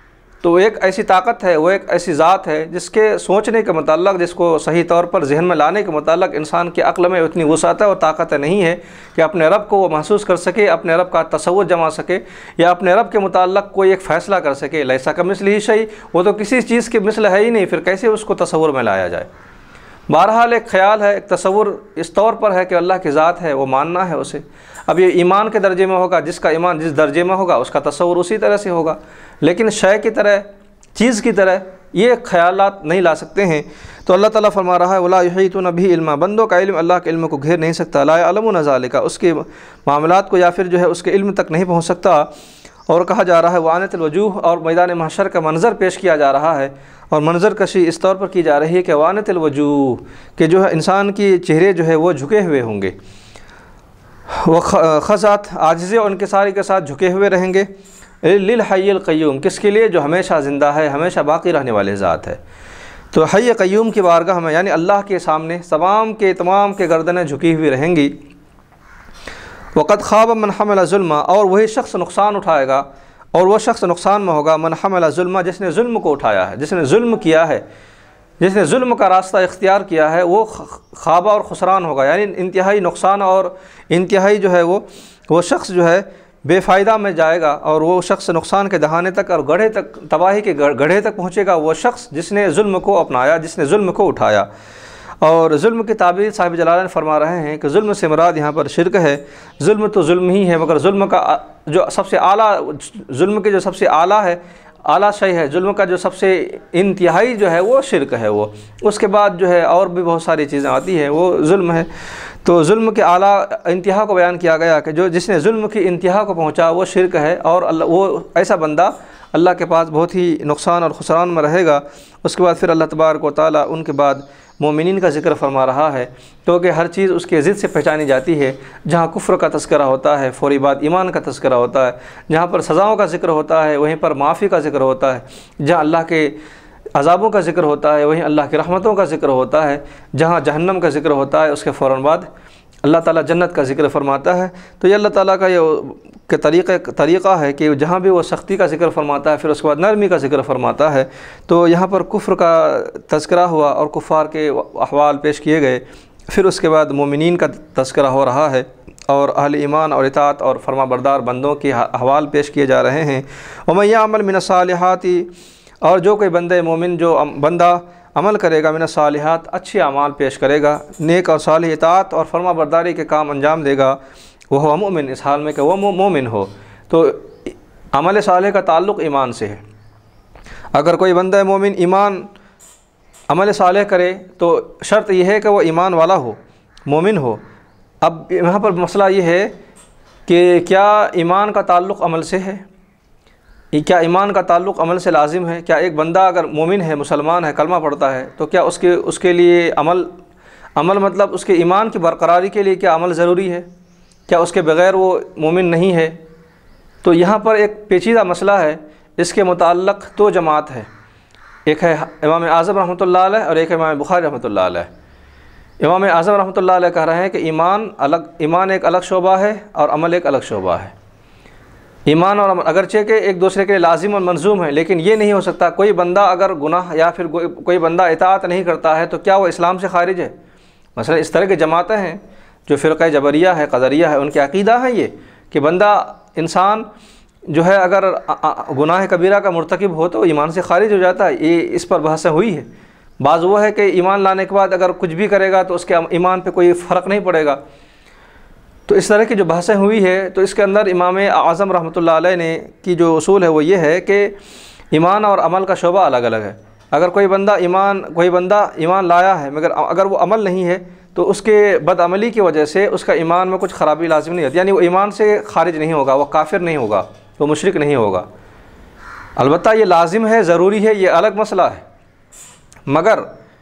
تو وہ ایک ایسی طاقت ہے، وہ ایک ایسی ذات ہے جس کے سوچنے کے متعلق، جس کو صحیح طور پر ذہن میں لانے کے متعلق انسان کی عقل میں اتنی وسعت اور طاقت نہیں ہے کہ اپنے رب کو وہ محسوس کر سکے، اپنے رب کا تصور جما سکے، یا اپنے رب کے متعلق کوئی ایک فیصلہ کر سکے۔ لیسا کمثلہ شیء، وہ تو کسی چیز کے مثل ہے ہی نہیں، پھر کیسے اس کو تصور میں لایا جائے؟ بہرحال ایک خیال ہے، ایک تصور اس طور پر ہے کہ اللہ کی ذات ہے، وہ ماننا ہے اسے۔ اب یہ ایمان کے درجے میں ہوگا، جس کا ایمان جس درجے میں ہوگا اس کا تصور اسی طرح سے ہوگا، لیکن شے کی طرح، چیز کی طرح یہ خیالات نہیں لا سکتے ہیں۔ تو اللہ تعالیٰ فرما رہا ہے وَلَا يُحِيطُونَ بِهِ عِلْمًا، بندوں کا علم اللہ کے علم کو گھیر نہیں سکتا، لَا يَعْلَمُونَ ذَلِكَ، اس کے معاملات کو یا پھر جو ہے اس کے علم تک نہیں پہنچ سکتا۔ اور کہا جا رہا ہے وَعَانَتِ الْوُجُوهُ، اور میدان محشر کا منظر پیش کیا جا رہا ہے، اور منظر کشی اس طور پر کی جا رہی ہے کہ وَعَانَتِ الْوُجُوهُ، کہ جو ہے انسان کی چہرے جو ہے وہ جھکے ہوئے ہوں گے، وہ خضعت عاجزے اور انکساری کے ساتھ جھکے ہوئے رہیں گے، للحی القیوم، کس کے لیے؟ جو ہمیشہ زندہ ہے، ہمیشہ باقی رہنے والے ذات ہے۔ تو حی قیوم کی بارگاہ میں یعنی اللہ کے سامنے تمام کے تمام کے گردنیں جھکی ہوئی رہیں گی۔ وقد خاب من حمل ظلما، اور وہی شخص نقصان اٹھائے گا، اور وہ شخص نقصان میں ہوگا من حمل ظلما، جس نے ظلم کو اٹھایا ہے، جس نے ظلم کیا ہے، جس نے ظلم کا راستہ اختیار کیا ہے، وہ خوابہ اور خسران ہوگا، یعنی انتہائی نقصان اور انتہائی جو ہے وہ وہ شخص جو ہے بے فائدہ میں جائے گا، اور وہ شخص نقصان کے دہانے تک اور گڑھے تک، تباہی کے گڑھے تک پہنچے گا، وہ شخص جس نے ظلم کو اپنایا، جس نے ظلم کو اٹھایا۔ اور ظلم کی تعبیر صاحب جلالین فرما رہے ہیں کہ ظلم سے مراد یہاں پر شرک ہے۔ ظلم تو ظلم ہی ہے، مگر ظلم کا جو سب سے اعلیٰ، ظلم کے جو سب سے اعلیٰ ہے، اعلیٰ شے ہے، ظلم کا جو سب سے انتہائی جو ہے وہ شرک ہے، وہ اس کے بعد جو ہے اور بھی بہت ساری چیزیں آتی ہیں، وہ ظلم ہے۔ تو ظلم کے اعلیٰ انتہا کو بیان کیا گیا کہ جو جس نے ظلم کی انتہا کو پہنچا وہ شرک ہے، اور اللہ وہ ایسا بندہ اللہ کے پاس بہت ہی نقصان اور خسران میں رہے گا۔ اس کے بعد پھر اللہ تبارک و تعالیٰ ان کے بعد مومنین کا ذکر فرما رہا ہے، کیونکہ ہر چیز اس کے ضد سے پہچانی جاتی ہے۔ جہاں کفر کا تذکرہ ہوتا ہے فوری بعد ایمان کا تذکرہ ہوتا ہے، جہاں پر سزاؤں کا ذکر ہوتا ہے وہیں پر معافی کا ذکر ہوتا ہے، جہاں اللہ کے عذابوں کا ذکر ہوتا ہے وہیں اللہ کی رحمتوں کا ذکر ہوتا ہے، جہاں جہنم کا ذکر ہوتا ہے اس کے فوراً بعد اللہ تعالیٰ جنت کا ذکر فرماتا ہے۔ تو یہ اللہ تعالیٰ کا یہ کہ طریقہ طریقہ ہے کہ جہاں بھی وہ سختی کا ذکر فرماتا ہے پھر اس کے بعد نرمی کا ذکر فرماتا ہے۔ تو یہاں پر کفر کا تذکرہ ہوا اور کفار کے احوال پیش کیے گئے، پھر اس کے بعد مومنین کا تذکرہ ہو رہا ہے، اور اہل ایمان اور اطاعت اور فرما بردار بندوں کے احوال پیش کیے جا رہے ہیں۔ وَمَن يَعْمَلْ مِنَ الصَّالِحَاتِ، اور جو کوئی بندہ مومن جو بندہ عمل کرے گا من الصالحات، اچھے اعمال پیش کرے گا، نیک اور صالح اطاعت اور فرما برداری کے کام انجام دے گا، وہ مومن، اس حال میں کہ وہ مومن ہو۔ تو عمل صالح کا تعلق ایمان سے ہے۔ اگر کوئی بندہ مومن ایمان عمل صالح کرے تو شرط یہ ہے کہ وہ ایمان والا ہو، مومن ہو۔ اب یہاں پر مسئلہ یہ ہے کہ کیا ایمان کا تعلق عمل سے ہے؟ کیا ایمان کا تعلق عمل سے لازم ہے؟ کیا ایک بندہ اگر مومن ہے، مسلمان ہے، کلمہ پڑھتا ہے، تو کیا اس کے اس کے لیے عمل عمل مطلب اس کے ایمان کی برقراری کے لیے کیا عمل ضروری ہے؟ کیا اس کے بغیر وہ مومن نہیں ہے؟ تو یہاں پر ایک پیچیدہ مسئلہ ہے، اس کے متعلق دو جماعت ہے، ایک ہے امام اعظم رحمۃ اللہ علیہ اور ایک ہے امام بخاری رحمۃ اللہ علیہ۔ امام اعظم رحمۃ اللہ علیہ کہہ رہے ہیں کہ ایمان الگ، ایمان ایک الگ شعبہ ہے اور عمل ایک الگ شعبہ ہے۔ ایمان اور عمل اگرچہ کہ ایک دوسرے کے لیے لازم اور ملزوم ہے، لیکن یہ نہیں ہو سکتا کوئی بندہ اگر گناہ یا پھر کوئی بندہ اطاعت نہیں کرتا ہے تو کیا وہ اسلام سے خارج ہے؟ مثلا اس طرح کی جماعتیں ہیں جو فرقہ جبریہ ہے، قدریہ ہے، ان کے عقیدہ ہے یہ کہ بندہ انسان جو ہے اگر گناہ کبیرہ کا مرتکب ہو تو ایمان سے خارج ہو جاتا ہے۔ یہ اس پر بحثیں ہوئی ہے۔ بعض وہ ہے کہ ایمان لانے کے بعد اگر کچھ بھی کرے گا تو اس کے ایمان پہ کوئی فرق نہیں پڑے گا۔ تو اس طرح کی جو بحثیں ہوئی ہے تو اس کے اندر امام اعظم رحمۃ اللہ علیہ نے کی جو اصول ہے وہ یہ ہے کہ ایمان اور عمل کا شعبہ الگ الگ ہے۔ اگر کوئی بندہ ایمان کوئی بندہ ایمان لایا ہے مگر اگر وہ عمل نہیں ہے تو اس کے بد عملی کی وجہ سے اس کا ایمان میں کچھ خرابی لازم نہیں ہوتی، یعنی وہ ایمان سے خارج نہیں ہوگا، وہ کافر نہیں ہوگا، وہ مشرک نہیں ہوگا۔ البتہ یہ لازم ہے، ضروری ہے، یہ الگ مسئلہ ہے، مگر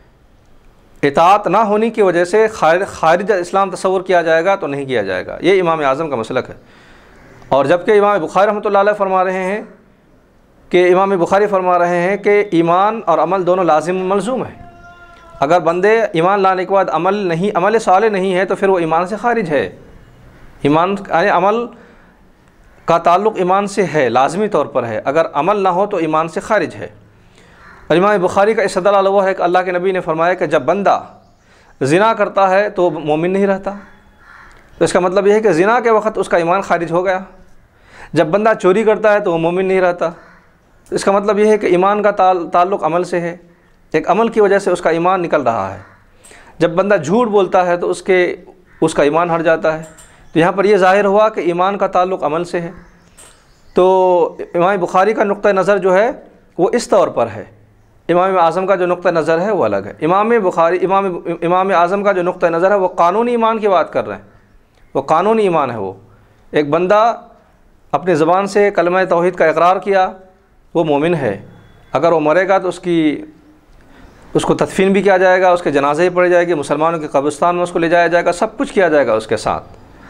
اطاعت نہ ہونے کی وجہ سے خارج اسلام تصور کیا جائے گا تو نہیں کیا جائے گا۔ یہ امام اعظم کا مسلک ہے۔ اور جبکہ امام بخاری رحمۃ اللہ علیہ فرما رہے ہیں کہ امام بخاری فرما رہے ہیں کہ ایمان اور عمل دونوں لازم و ملزوم ہے۔ اگر بندے ایمان لانے کے بعد عمل نہیں، عمل صالح نہیں ہے تو پھر وہ ایمان سے خارج ہے۔ ایمان یعنی عمل کا تعلق ایمان سے ہے، لازمی طور پر ہے، اگر عمل نہ ہو تو ایمان سے خارج ہے۔ اور امام بخاری کا استدلال وہ ہے کہ اللہ کے نبی نے فرمایا کہ جب بندہ زنا کرتا ہے تو مومن نہیں رہتا، تو اس کا مطلب یہ ہے کہ زنا کے وقت اس کا ایمان خارج ہو گیا۔ جب بندہ چوری کرتا ہے تو وہ مومن نہیں رہتا، تو اس کا مطلب یہ ہے کہ ایمان کا تعلق عمل سے ہے، ایک عمل کی وجہ سے اس کا ایمان نکل رہا ہے۔ جب بندہ جھوٹ بولتا ہے تو اس کے اس کا ایمان ہٹ جاتا ہے، تو یہاں پر یہ ظاہر ہوا کہ ایمان کا تعلق عمل سے ہے۔ تو امام بخاری کا نقطہ نظر جو ہے وہ اس طور پر ہے، امام اعظم کا جو نقطہ نظر ہے وہ الگ ہے۔ امام بخاری امام امام اعظم کا جو نقطہ نظر ہے وہ قانونی ایمان کی بات کر رہے ہیں، وہ قانونی ایمان ہے۔ وہ ایک بندہ اپنی زبان سے کلمہ توحید کا اقرار کیا، وہ مومن ہے، اگر وہ مرے گا تو اس کی اس کو تدفین بھی کیا جائے گا، اس کے جنازے پڑے جائے گی، مسلمانوں کے قبرستان میں اس کو لے جایا جائے گا، سب کچھ کیا جائے گا اس کے ساتھ،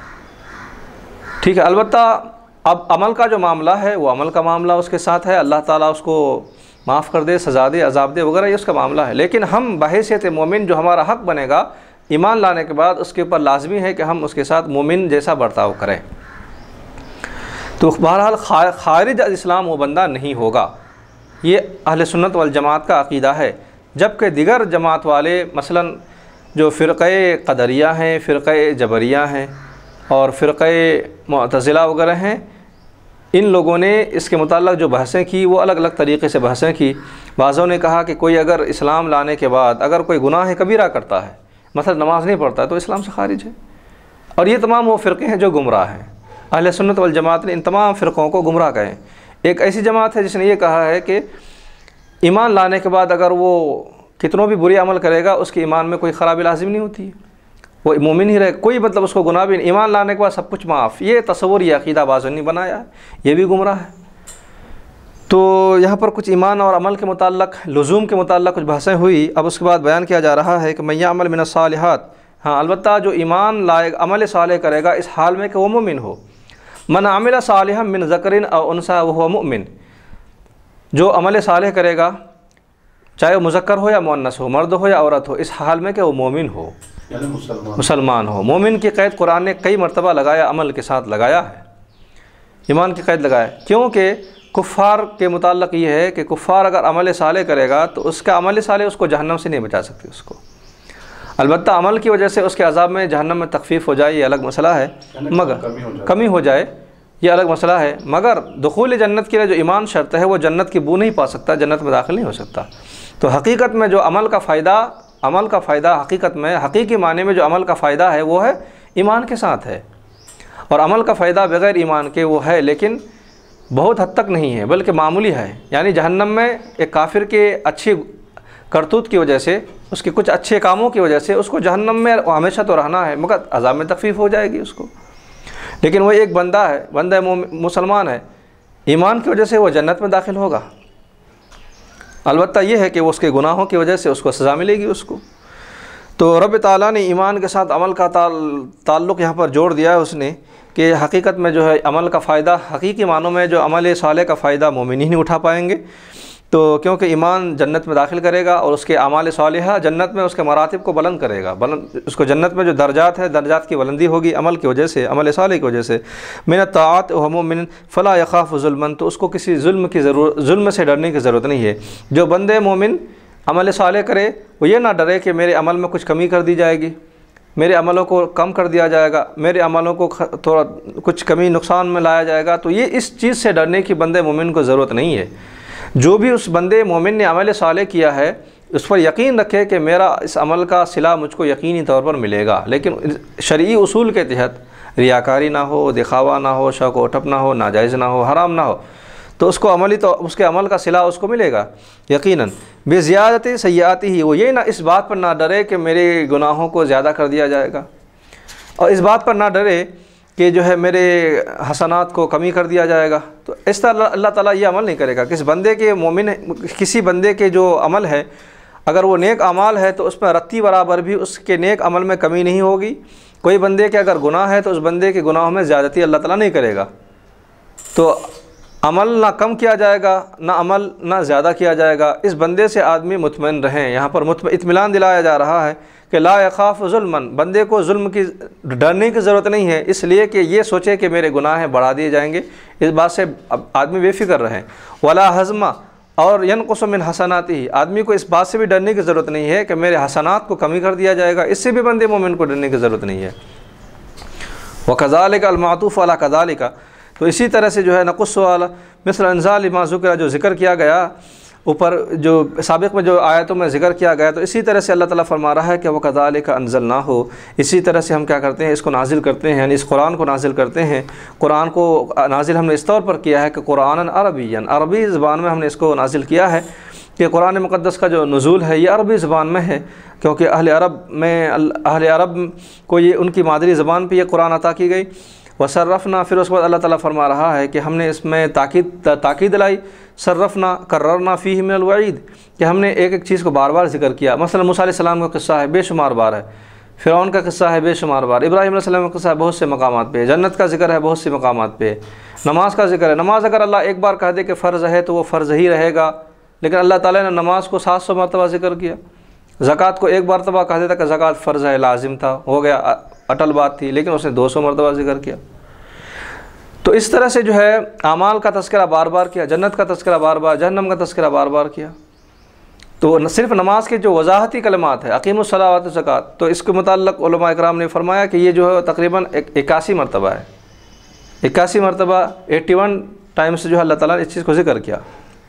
ٹھیک ہے۔ البتہ اب عمل کا جو معاملہ ہے وہ عمل کا معاملہ اس کے ساتھ ہے، اللہ تعالیٰ اس کو معاف کر دے، سزا دے، عذاب دے وغیرہ، یہ اس کا معاملہ ہے۔ لیکن ہم بحیثیت مومن جو ہمارا حق بنے گا ایمان لانے کے بعد، اس کے اوپر لازمی ہے کہ ہم اس کے ساتھ مومن جیسا برتاؤ کریں۔ تو بہرحال خارج از اسلام وہ بندہ نہیں ہوگا، یہ اہل سنت والجماعت کا عقیدہ ہے۔ جبکہ دیگر جماعت والے مثلا جو فرقہ قدریہ ہیں، فرقہ جبریہ ہیں اور فرقہ معتزلہ وغیرہ ہیں، ان لوگوں نے اس کے متعلق جو بحثیں کی وہ الگ الگ طریقے سے بحثیں کی۔ بعضوں نے کہا کہ کوئی اگر اسلام لانے کے بعد اگر کوئی گناہ کبیرہ کرتا ہے، مثلا نماز نہیں پڑھتا ہے، تو اسلام سے خارج ہے، اور یہ تمام وہ فرقے ہیں جو گمراہ ہیں۔ اہل سنت والجماعت نے ان تمام فرقوں کو گمراہ کہیں۔ ایک ایسی جماعت ہے جس نے یہ کہا ہے کہ ایمان لانے کے بعد اگر وہ کتنوں بھی برے عمل کرے گا اس کے ایمان میں کوئی خرابی لازم نہیں ہوتی ہے، وہ مومن ہی رہے، کوئی مطلب اس کو گناہ بھی نہیں، ایمان لانے کے بعد سب کچھ معاف۔ یہ تصور، یہ عقیدہ بعضوں نے بنایا ہے، یہ بھی گمراہ ہے۔ تو یہاں پر کچھ ایمان اور عمل کے متعلق، لزوم کے متعلق کچھ بحثیں ہوئی۔ اب اس کے بعد بیان کیا جا رہا ہے کہ من یعمل من الصالحات، ہاں البتہ جو ایمان لائے عمل صالح کرے گا اس حال میں کہ وہ مومن ہو۔ من عمل صالحا من ذکر او انثی وهو مؤمن، جو عمل صالح کرے گا چاہے وہ مذکر ہو یا مؤنث ہو، مرد ہو یا عورت ہو، اس حال میں کہ وہ مومن ہو، یعنی مسلمان مسلمان ہو۔ مومن کی قید قرآن نے کئی مرتبہ لگایا، عمل کے ساتھ لگایا ہے، ایمان کی قید لگایا، کیونکہ کفار کے متعلق یہ ہے کہ کفار اگر عمل صالح کرے گا تو اس کا عمل صالح اس کو جہنم سے نہیں بچا سکتی اس کو، البتہ عمل کی وجہ سے اس کے عذاب میں جہنم میں تخفیف ہو جائے، یہ الگ مسئلہ ہے، مگر کمی ہو جائے یہ الگ مسئلہ ہے، مگر دخول جنت کے لیے جو ایمان شرط ہے وہ جنت کی بو نہیں پا سکتا، جنت میں داخل نہیں ہو سکتا۔ تو حقیقت میں جو عمل کا فائدہ عمل کا فائدہ حقیقت میں حقیقی معنی میں جو عمل کا فائدہ ہے وہ ہے ایمان کے ساتھ ہے، اور عمل کا فائدہ بغیر ایمان کے وہ ہے لیکن بہت حد تک نہیں ہے بلکہ معمولی ہے۔ یعنی جہنم میں ایک کافر کے اچھی کرتوت کی وجہ سے، اس کے کچھ اچھے کاموں کی وجہ سے اس کو جہنم میں ہمیشہ تو رہنا ہے، مگر عذاب میں تخفیف ہو جائے گی اس کو۔ لیکن وہ ایک بندہ ہے، بندہ مسلمان ہے، ایمان کی وجہ سے وہ جنت میں داخل ہوگا، البتہ یہ ہے کہ وہ اس کے گناہوں کی وجہ سے اس کو سزا ملے گی اس کو۔ تو رب تعالیٰ نے ایمان کے ساتھ عمل کا تعلق یہاں پر جوڑ دیا ہے اس نے، کہ حقیقت میں جو ہے عمل کا فائدہ، حقیقی معنوں میں جو عمل صالح کا فائدہ مومن ہی نہیں اٹھا پائیں گے، تو کیونکہ ایمان جنت میں داخل کرے گا اور اس کے اعمال صالحہ جنت میں اس کے مراتب کو بلند کرے گا، بلند اس کو جنت میں جو درجات ہے، درجات کی بلندی ہوگی عمل کی وجہ سے، عمل صالح کی وجہ سے۔ من الطاعات وهو مؤمن فلا يخاف ظلما، تو اس کو کسی ظلم کی ضرورت ظلم سے ڈرنے کی ضرورت نہیں ہے۔ جو بندے مومن عمل صالح کرے وہ یہ نہ ڈرے کہ میرے عمل میں کچھ کمی کر دی جائے گی، میرے عملوں کو کم کر دیا جائے گا، میرے عملوں کو تھوڑا کچھ کمی نقصان میں لایا جائے گا، تو یہ اس چیز سے ڈرنے کی بندے مومن کو ضرورت نہیں ہے۔ جو بھی اس بندے مومن نے عمل صالح کیا ہے اس پر یقین رکھے کہ میرا اس عمل کا صلہ مجھ کو یقینی طور پر ملے گا، لیکن شرعی اصول کے تحت ریاکاری نہ ہو، دکھاوا نہ ہو، شوق و ٹھپ نہ ہو، ناجائز نہ ہو، حرام نہ ہو، تو اس کو عملی تو اس کے عمل کا صلہ اس کو ملے گا یقیناً۔ بے زیادت سیئات ہی، وہ یہ نہ اس بات پر نہ ڈرے کہ میرے گناہوں کو زیادہ کر دیا جائے گا، اور اس بات پر نہ ڈرے کہ جو ہے میرے حسنات کو کمی کر دیا جائے گا، تو اس طرح اللہ تعالیٰ یہ عمل نہیں کرے گا۔ کس بندے کے مومن کسی بندے کے جو عمل ہے اگر وہ نیک اعمال ہے تو اس میں رتی برابر بھی اس کے نیک عمل میں کمی نہیں ہوگی۔ کوئی بندے کے اگر گناہ ہے تو اس بندے کے گناہوں میں زیادتی اللہ تعالیٰ نہیں کرے گا، تو عمل نہ کم کیا جائے گا، نہ عمل نہ زیادہ کیا جائے گا۔ اس بندے سے آدمی مطمئن رہیں، یہاں پر اطمینان دلایا جا رہا ہے کہ لا یخاف ظلمن، بندے کو ظلم کی ڈرنے کی ضرورت نہیں ہے، اس لیے کہ یہ سوچے کہ میرے گناہ بڑھا دیے جائیں گے، اس بات سے آدمی بے فکر رہے۔ ولا حزمہ، اور ینقص من حسناتی، آدمی کو اس بات سے بھی ڈرنے کی ضرورت نہیں ہے کہ میرے حسنات کو کمی کر دیا جائے گا، اس سے بھی بندے مومن کو ڈرنے کی ضرورت نہیں ہے۔ وکذالک المعطوف علی کذالک، تو اسی طرح سے جو ہے نقص والا مثل انزال ما ذکر، جو ذکر کیا گیا اوپر جو سابق میں جو آیتوں میں ذکر کیا گیا، تو اسی طرح سے اللہ تعالیٰ فرما رہا ہے کہ وَكَذَلِكَ أَنزَلْنَاهُ، اسی طرح سے ہم کیا کرتے ہیں، اس کو نازل کرتے ہیں، یعنی اس قرآن کو نازل کرتے ہیں۔ قرآن کو نازل ہم نے اس طور پر کیا ہے کہ قرآن عربی، عربی زبان میں ہم نے اس کو نازل کیا ہے، کہ قرآن مقدس کا جو نزول ہے یہ عربی زبان میں ہے، کیونکہ اہل عرب میں اہل عرب کو یہ ان کی مادری زبان پہ یہ قرآن عطا کی گئی۔ وصرفنا، پھر اس کے بعد اللہ تعالیٰ فرما رہا ہے کہ ہم نے اس میں تاکید تاکید لائی، صرفنا کررنا فیہ من الوعید، کہ ہم نے ایک ایک چیز کو بار بار ذکر کیا۔ مثلا موسیٰ علیہ السلام کا قصہ ہے، بے شمار بار ہے، فرعون کا قصہ ہے، بے شمار بار، ابراہیم علیہ السلام کا قصہ ہے، بہت سے مقامات پہ، جنت کا ذکر ہے بہت سے مقامات پہ، نماز کا ذکر ہے۔ نماز اگر اللہ ایک بار کہہ دے کہ فرض ہے تو وہ فرض ہی رہے گا، لیکن اللہ تعالیٰ نے نماز کو سات سو مرتبہ ذکر کیا۔ زکوٰۃ کو ایک مرتبہ کہہ دیتا کہ زکوٰۃ فرض ہے، لازم تھا، ہو گیا، اٹل بات تھی، لیکن اس نے دو سو مرتبہ ذکر کیا۔ تو اس طرح سے جو ہے اعمال کا تذکرہ بار بار کیا، جنت کا تذکرہ بار بار، جہنم کا تذکرہ بار بار کیا۔ تو صرف نماز کے جو وضاحتی کلمات ہیں، اقیم الصلاۃ وآتوا الزکوٰۃ، تو اس کے متعلق علماء اکرام نے فرمایا کہ یہ جو ہے تقریباً اکاسی مرتبہ ہے، اکاسی مرتبہ ایٹی ون ٹائمس جو ہے اللہ تعالیٰ نے اس چیز کو ذکر کیا۔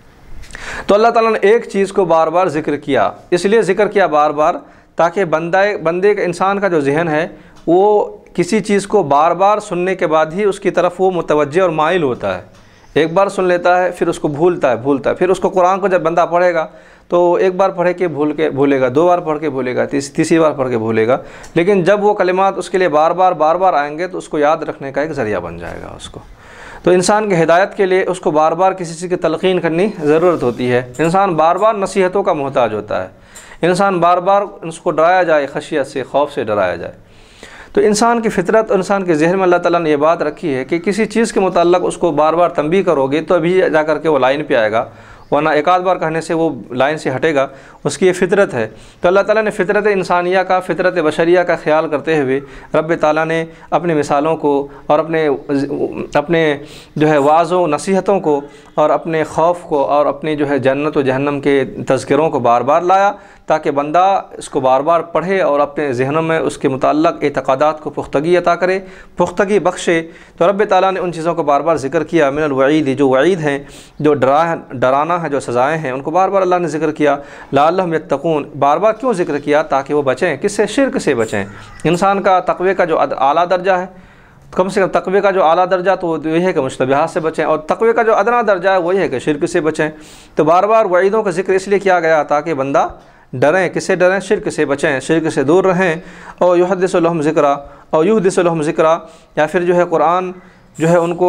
تو اللہ تعالیٰ نے ایک چیز کو بار بار ذکر کیا، اس لیے ذکر کیا بار بار تاکہ بندہ بندے کا انسان کا جو ذہن ہے وہ کسی چیز کو بار بار سننے کے بعد ہی اس کی طرف وہ متوجہ اور مائل ہوتا ہے۔ ایک بار سن لیتا ہے پھر اس کو بھولتا ہے بھولتا ہے پھر اس کو قرآن کو جب بندہ پڑھے گا تو ایک بار پڑھے کے بھول کے بھولے گا، دو بار پڑھ کے بھولے گا، تیس تیسری بار پڑھ کے بھولے گا، لیکن جب وہ کلمات اس کے لیے بار بار بار بار آئیں گے تو اس کو یاد رکھنے کا ایک ذریعہ بن جائے گا اس کو۔ تو انسان کی ہدایت کے لیے اس کو بار بار کسی چیز کی تلقین کرنی ضرورت ہوتی ہے، انسان بار بار نصیحتوں کا محتاج ہوتا ہے، انسان بار بار اس کو ڈرایا جائے، خشیت سے، خوف سے ڈرایا جائے۔ تو انسان کی فطرت اور انسان کے ذہن میں اللہ تعالیٰ نے یہ بات رکھی ہے کہ کسی چیز کے متعلق اس کو بار بار تنبیہ کرو گے تو ابھی جا کر کے وہ لائن پہ آئے گا، ورنہ ایک آدھ بار کہنے سے وہ لائن سے ہٹے گا، اس کی یہ فطرت ہے۔ تو اللہ تعالیٰ نے فطرت انسانیہ کا، فطرت بشریہ کا خیال کرتے ہوئے رب تعالیٰ نے اپنی مثالوں کو اور اپنے اپنے جو ہے وعظ و نصیحتوں کو اور اپنے خوف کو اور اپنی جو ہے جنت و جہنم کے تذکروں کو بار بار لایا تاکہ بندہ اس کو بار بار پڑھے اور اپنے ذہنوں میں اس کے متعلق اعتقادات کو پختگی عطا کرے، پختگی بخشے۔ تو رب تعالیٰ نے ان چیزوں کو بار بار ذکر کیا، من الوعید، جو وعید ہیں، جو ڈرا ڈرانا ہے، جو سزائیں ہیں، ان کو بار بار اللہ نے ذکر کیا۔ لعلہم یتقون، بار بار کیوں ذکر کیا؟ تاکہ وہ بچیں، کس سے؟ شرک سے بچیں۔ انسان کا تقوی کا جو اعلیٰ درجہ ہے، کم سے کم تقوی کا جو اعلیٰ درجہ تو وہ یہ ہے کہ مشتبہات سے بچیں، اور تقوی کا جو ادنا درجہ ہے وہی ہے کہ شرک سے بچیں۔ تو بار بار وعیدوں کا ذکر اس لیے کیا گیا تاکہ بندہ ڈریں، کس سے ڈریں؟ شرک سے بچیں، شرک سے دور رہیں۔ اور یحدث لہم ذکرا، اور یحدث لہم ذکرا، یا پھر جو ہے قرآن جو ہے ان کو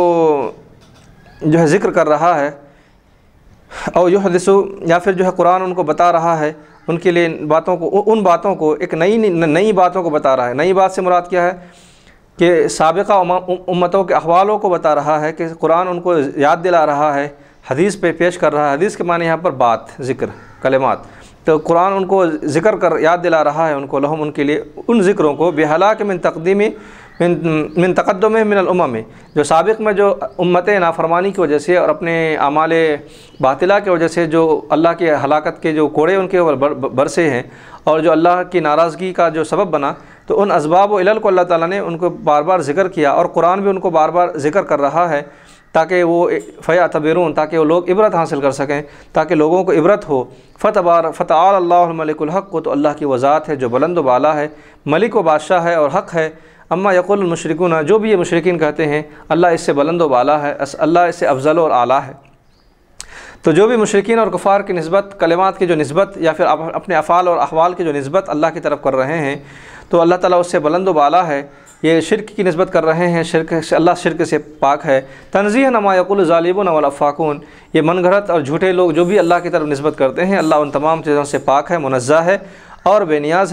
جو ہے ذکر کر رہا ہے، اور یحدث، یا پھر جو ہے قرآن ان کو بتا رہا ہے، ان کے لیے باتوں کو، ان باتوں کو، ایک نئی نئی باتوں کو بتا رہا ہے۔ نئی بات سے مراد کیا ہے کہ سابقہ امتوں کے احوالوں کو بتا رہا ہے، کہ قرآن ان کو یاد دلا رہا ہے، حدیث پہ پیش کر رہا ہے۔ حدیث کے معنی یہاں پر بات، ذکر، کلمات، تو قرآن ان کو ذکر کر یاد دلا رہا ہے ان کو، لہم، ان کے لیے، ان ذکروں کو، بہلاک من تقدیمی من من تقدم من الامم، جو سابق میں جو امتیں نافرمانی کی وجہ سے اور اپنے اعمال باطلہ کی وجہ سے جو اللہ کے ہلاکت کے جو کوڑے ان کے اوپر برسے ہیں اور جو اللہ کی ناراضگی کا جو سبب بنا، تو ان اسباب و علل کو اللہ تعالیٰ نے ان کو بار بار ذکر کیا، اور قرآن بھی ان کو بار بار ذکر کر رہا ہے تاکہ وہ فیعتبرون، تاکہ وہ لوگ عبرت حاصل کر سکیں، تاکہ لوگوں کو عبرت ہو۔ فتبار فتعال اللہ الملک الحق، کو تو اللہ کی وہ ذات ہے جو بلند و بالا ہے، ملک و بادشاہ ہے اور حق ہے۔ اما یقول المشرکون، جو بھی یہ مشرکین کہتے ہیں اللہ اس سے بلند و بالا ہے، اللہ اس سے افضل اور اعلیٰ ہے۔ تو جو بھی مشرکین اور کفار کی نسبت، کلمات کی جو نسبت یا پھر اپنے افعال اور احوال کی جو نسبت اللہ کی طرف کر رہے ہیں، تو اللہ تعالیٰ اس سے بلند و بالا ہے، یہ شرک کی نسبت کر رہے ہیں، شرک سے، اللہ شرک سے پاک ہے۔ تنزیہ ما یقول الظالمون والافاکون، یہ من گھڑت اور جھوٹے لوگ جو بھی اللہ کی طرف نسبت کرتے ہیں، اللہ ان تمام چیزوں سے پاک ہے، منزہ ہے اور بے نیاز ہے،